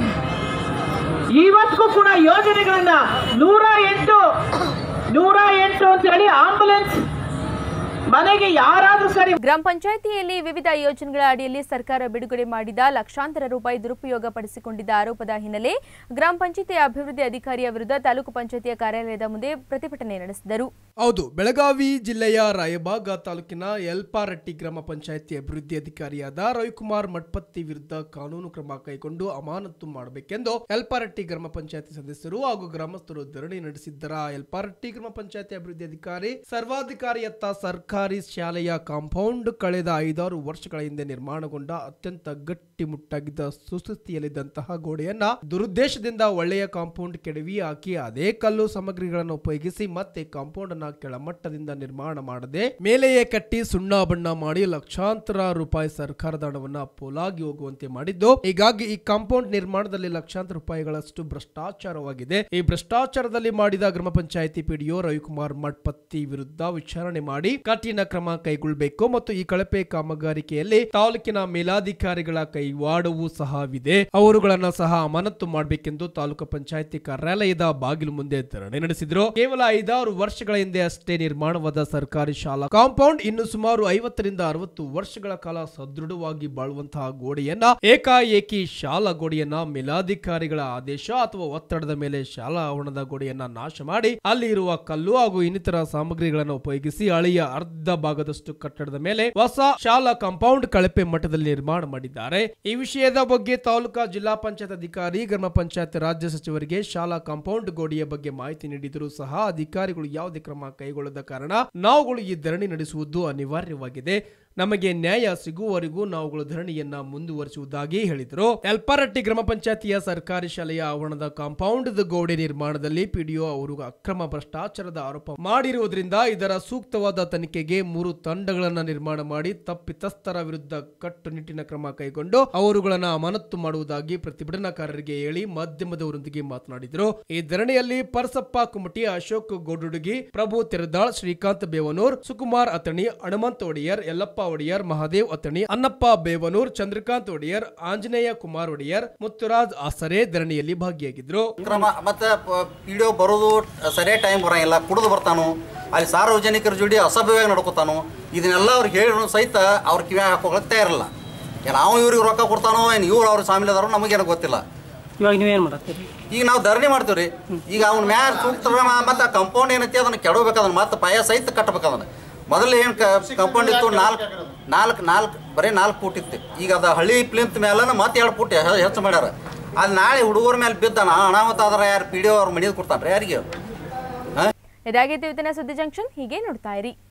ಇವತ್ತಿಗೂ ಕೂಡ ಯೋಜನೆಗಳನ್ನ ನೂರ ಎಂಟು ನೂರ ಎಂಟು ಅಂತ ಹೇಳಿ ಆಂಬುಲೆನ್ಸ್ ಮನೆಗೆ ಯಾರಾದ್ರೂ ಸರಿ. ಗ್ರಾಮ ಪಂಚಾಯಿತಿಯಲ್ಲಿ ವಿವಿಧ ಯೋಜನೆಗಳ ಅಡಿಯಲ್ಲಿ ಸರ್ಕಾರ ಬಿಡುಗಡೆ ಮಾಡಿದ ಲಕ್ಷಾಂತರ ರೂಪಾಯಿ ದುರುಪಯೋಗ ಪಡಿಸಿಕೊಂಡಿದ್ದ ಆರೋಪದ ಹಿನ್ನೆಲೆ ಗ್ರಾಮ ಪಂಚಾಯಿತಿ ಅಭಿವೃದ್ಧಿ ಅಧಿಕಾರಿಯ ವಿರುದ್ಧ ತಾಲೂಕು ಪಂಚಾಯಿತಿಯ ಕಾರ್ಯಾಲಯದ ಮುಂದೆ ಪ್ರತಿಭಟನೆ ನಡೆಸಿದರು. ಹೌದು, ಬೆಳಗಾವಿ ಜಿಲ್ಲೆಯ ರಾಯಬಾಗ ತಾಲೂಕಿನ ಯಲ್ಪಾರಟ್ಟಿ ಗ್ರಾಮ ಪಂಚಾಯಿತಿ ಅಭಿವೃದ್ಧಿ ಅಧಿಕಾರಿಯಾದ ರವಿಕುಮಾರ್ ಮಠಪತಿ ವಿರುದ್ಧ ಕಾನೂನು ಕ್ರಮ ಕೈಗೊಂಡು ಅಮಾನತು ಮಾಡಬೇಕೆಂದು ಯಲ್ಪಾರಟ್ಟಿ ಗ್ರಾಮ ಪಂಚಾಯಿತಿ ಸದಸ್ಯರು ಹಾಗೂ ಗ್ರಾಮಸ್ಥರು ಧರಣಿ ನಡೆಸಿದ್ದರ ಯಲ್ಪಾರಟ್ಟಿ ಗ್ರಾಮ ಪಂಚಾಯಿತಿ ಅಭಿವೃದ್ಧಿ ಅಧಿಕಾರಿ ಸರ್ವಾಧಿಕಾರಿಯತ್ತ ಸರ್ಕಾರಿ ಶಾಲೆಯ ಕಾಂಪೌಂಡ್ ಕಳೆದ ಐದಾರು ವರ್ಷಗಳ ಹಿಂದೆ ನಿರ್ಮಾಣಗೊಂಡ ಅತ್ಯಂತ ಗಟ್ಟಿಮುಟ್ಟಾಗಿದ್ದ ಸುಸ್ಥಿತಿಯಲ್ಲಿದ್ದಂತಹ ಗೋಡೆಯನ್ನ ದುರುದ್ದೇಶದಿಂದ ಒಳ್ಳೆಯ ಕಾಂಪೌಂಡ್ ಕೆಡವಿ ಹಾಕಿ ಅದೇ ಕಲ್ಲು ಸಾಮಗ್ರಿಗಳನ್ನು ಉಪಯೋಗಿಸಿ ಮತ್ತೆ ಕಾಂಪೌಂಡ್ ಅನ್ನ ಕೆಳಮಟ್ಟದಿಂದ ನಿರ್ಮಾಣ ಮಾಡದೆ ಮೇಲೆಯೇ ಕಟ್ಟಿ ಸುಣ್ಣ ಬಣ್ಣ ಮಾಡಿ ಲಕ್ಷಾಂತರ ರೂಪಾಯಿ ಸರ್ಕಾರದ ಹಣವನ್ನ ಪೋಲಾಗಿ ಹೋಗುವಂತೆ ಮಾಡಿದ್ದು. ಹೀಗಾಗಿ ಈ ಕಾಂಪೌಂಡ್ ನಿರ್ಮಾಣದಲ್ಲಿ ಲಕ್ಷಾಂತರ ರೂಪಾಯಿಗಳಷ್ಟು ಭ್ರಷ್ಟಾಚಾರವಾಗಿದೆ. ಈ ಭ್ರಷ್ಟಾಚಾರದಲ್ಲಿ ಮಾಡಿದ ಗ್ರಾಮ ಪಂಚಾಯಿತಿ ಪಿಡಿಒ ರವಿಕುಮಾರ್ ಮಠಪತಿ ವಿರುದ್ಧ ವಿಚಾರಣೆ ಮಾಡಿ ಕಠಿಣ ಕ್ರಮ ಕೈಗೊಳ್ಳಬೇಕು ಮತ್ತು ಈ ಕಳಪೆ ಕಾಮಗಾರಿಕೆಯಲ್ಲಿ ತಾಲೂಕಿನ ಮೇಲಾಧಿಕಾರಿಗಳ ಕೈವಾಡವೂ ಸಹವಿದೆ, ಅವರುಗಳನ್ನ ಸಹ ಅಮಾನತು ಮಾಡಬೇಕೆಂದು ತಾಲೂಕು ಪಂಚಾಯಿತಿ ಕಾರ್ಯಾಲಯದ ಬಾಗಿಲು ಮುಂದೆ ಧರಣಿ ನಡೆಸಿದರು. ಕೇವಲ ಐದಾರು ವರ್ಷಗಳ ಹಿಂದೆ ಅಷ್ಟೇ ನಿರ್ಮಾಣವಾದ ಸರ್ಕಾರಿ ಶಾಲಾ ಕಾಂಪೌಂಡ್ ಇನ್ನು ಸುಮಾರು ಐವತ್ತರಿಂದ ಅರವತ್ತು ವರ್ಷಗಳ ಕಾಲ ಸದೃಢವಾಗಿ ಬಾಳುವಂತಹ ಗೋಡೆಯನ್ನ ಏಕಾಏಕಿ ಶಾಲಾ ಗೋಡೆಯನ್ನ ಮೇಲಾಧಿಕಾರಿಗಳ ಆದೇಶ ಅಥವಾ ಒತ್ತಡದ ಮೇಲೆ ಶಾಲಾ ಆವರಣದ ಗೋಡೆಯನ್ನ ನಾಶ ಮಾಡಿ ಅಲ್ಲಿ ಇರುವ ಕಲ್ಲು ಹಾಗೂ ಇನ್ನಿತರ ಸಾಮಗ್ರಿಗಳನ್ನು ಉಪಯೋಗಿಸಿ ಹಳೆಯ ಅರ್ಧ ಭಾಗದಷ್ಟು ಕಟ್ಟಡದ ಮೇಲೆ ಹೊಸ ಶಾಲಾ ಕಾಂಪೌಂಡ್ ಕಳಪೆ ಮಟ್ಟದಲ್ಲಿ ನಿರ್ಮಾಣ ಮಾಡಿದ್ದಾರೆ. ಈ ವಿಷಯದ ಬಗ್ಗೆ ತಾಲೂಕಾ ಜಿಲ್ಲಾ ಪಂಚಾಯತ್ ಅಧಿಕಾರಿ, ಗ್ರಾಮ ಪಂಚಾಯತ್ ರಾಜ್ಯ ಸಚಿವರಿಗೆ ಶಾಲಾ ಕಾಂಪೌಂಡ್ ಗೋಡೆಯ ಬಗ್ಗೆ ಮಾಹಿತಿ ನೀಡಿದರೂ ಸಹ ಅಧಿಕಾರಿಗಳು ಯಾವುದೇ ಕ್ರಮ ಕೈಗೊಳ್ಳದ ಕಾರಣ ನಾವುಗಳು ಈ ಧರಣಿ ನಡೆಸುವುದು ಅನಿವಾರ್ಯವಾಗಿದೆ. ನಮಗೆ ನ್ಯಾಯ ಸಿಗುವವರೆಗೂ ನಾವುಗಳು ಧರಣಿಯನ್ನ ಮುಂದುವರಿಸುವುದಾಗಿ ಹೇಳಿದರು. ಎಲ್ಪಾರಟ್ಟಿ ಗ್ರಾಮ ಪಂಚಾಯತಿಯ ಸರ್ಕಾರಿ ಶಾಲೆಯ ಆವರಣದ ಕಾಂಪೌಂಡ್ ಗೋಡೆ ನಿರ್ಮಾಣದಲ್ಲಿ ಪಿಡಿಒ ಅವರು ಅಕ್ರಮ ಭ್ರಷ್ಟಾಚಾರದ ಆರೋಪ ಮಾಡಿರುವುದರಿಂದ ಇದರ ಸೂಕ್ತವಾದ ತನಿಖೆಗೆ ಮೂರು ತಂಡಗಳನ್ನು ನಿರ್ಮಾಣ ಮಾಡಿ ತಪ್ಪಿತಸ್ಥರ ವಿರುದ್ಧ ಕಟ್ಟುನಿಟ್ಟಿನ ಕ್ರಮ ಕೈಗೊಂಡು ಅವರುಗಳನ್ನು ಅಮಾನತು ಮಾಡುವುದಾಗಿ ಪ್ರತಿಭಟನಾಕಾರರಿಗೆ ಹೇಳಿ ಮಾಧ್ಯಮದವರೊಂದಿಗೆ ಮಾತನಾಡಿದರು. ಈ ಧರಣಿಯಲ್ಲಿ ಪರಸಪ್ಪ ಕುಮಟಿ, ಅಶೋಕ್ ಗೋಡುಡುಗಿ, ಪ್ರಭು ತೆರದಾಳ್, ಶ್ರೀಕಾಂತ್ ಬೇವನೂರ್, ಸುಕುಮಾರ್ ಅತಣಿ, ಹನುಮಂತ ಒಡೆಯರ್, ಯಲ್ಲಪ್ಪ ಒಡೆಯರ್, ಮಹಾದೇವ್ ಅತಣಿ, ಅನ್ನಪ್ಪ ಬೇವನೂರ್, ಚಂದ್ರಕಾಂತ್ ಒಡೆಯರ್, ಆಂಜನೇಯ ಕುಮಾರ್ ಒಡೆಯರ್, ಮುತ್ತುರಾಜ್ ಆಸರೆ ಧರಣಿಯಲ್ಲಿ ಭಾಗಿಯಾಗಿದ್ರು. ಮತ್ತೆ ಪಿಡಿಒ ಬರೋದು ಸರಿಯಾದ ಟೈಮ್ ಬರಂಗಿಲ್ಲ, ಕುಡಿದು ಬರ್ತಾನು, ಅಲ್ಲಿ ಸಾರ್ವಜನಿಕರ ಜೋಡಿ ಅಸಭ್ಯವಾಗಿ ನಡ್ಕೋತಾನು. ಇದನ್ನೆಲ್ಲ ಅವ್ರಿಗೆ ಹೇಳಿದ್ರು ಸಹಿತ ಅವ್ರ ಕಿವಿ ಹಾಕೋಳಕ್ ತಯಾರಿಲ್ಲ. ಏನು ನಾವು ಇವ್ರಿಗೆ ರೊಕ್ಕ ಕೊಡ್ತಾನೋ ಏನು ಇವ್ರು ಅವ್ರ ಸಾಮಿಲ್ ಅದಾರೋ ನಮಗೇನು ಗೊತ್ತಿಲ್ಲ. ಇವಾಗ ನೀವೇನು ಮಾಡತ್ತೀರಿ? ಈಗ ನಾವು ಧರಣಿ ಮಾಡ್ತೀವಿ ರೀ. ಈಗ ಅವ್ನ ಮ್ಯಾಲ ಸೂಕ್ತ ಮತ್ತೆ ಕಂಪೌಂಡ್ ಏನೈತಿ ಅದನ್ನ ಕೆಡಬೇಕು, ಅದನ್ನ ಮತ್ತೆ ಪಾಯ ಸಹಿತ ಕಟ್ಟಬೇಕು. ಅದನ್ನ ಮೊದಲು ಏನು ಕಂಪೌಂಡ್ ಇತ್ತು ನಾಲ್ಕು ನಾಲ್ಕು ನಾಲ್ಕು ಬರೀ ನಾಲ್ಕು ಫೂಟ್ ಇತ್ತು. ಈಗ ಅದು ಹಳ್ಳಿ ಪ್ಲಿಂತ್ ಮೇಲೆ ಮತ್ತೆ ಎರಡು ಫೂಟ್ ಹೆಚ್ಚು ಮಾಡ್ಯಾರ. ಅದು ನಾಳೆ ಹುಡುಗರ ಮೇಲೆ ಬಿದ್ದಾನ ಅನಾಹುತ ಆದ್ರೆ ಯಾರು ಪಿ ಡಿ ಒ ಅವ್ರು ಮನೆದು ಕೊಡ್ತಾನೆ ಯಾರಿಗೆ? ಇದಾಗಿತ್ತು ಇವತ್ತಿನ ಸುದ್ದಿ ಜಂಕ್ಷನ್. ಹೀಗೆ ನೋಡ್ತಾ ಇರಿ.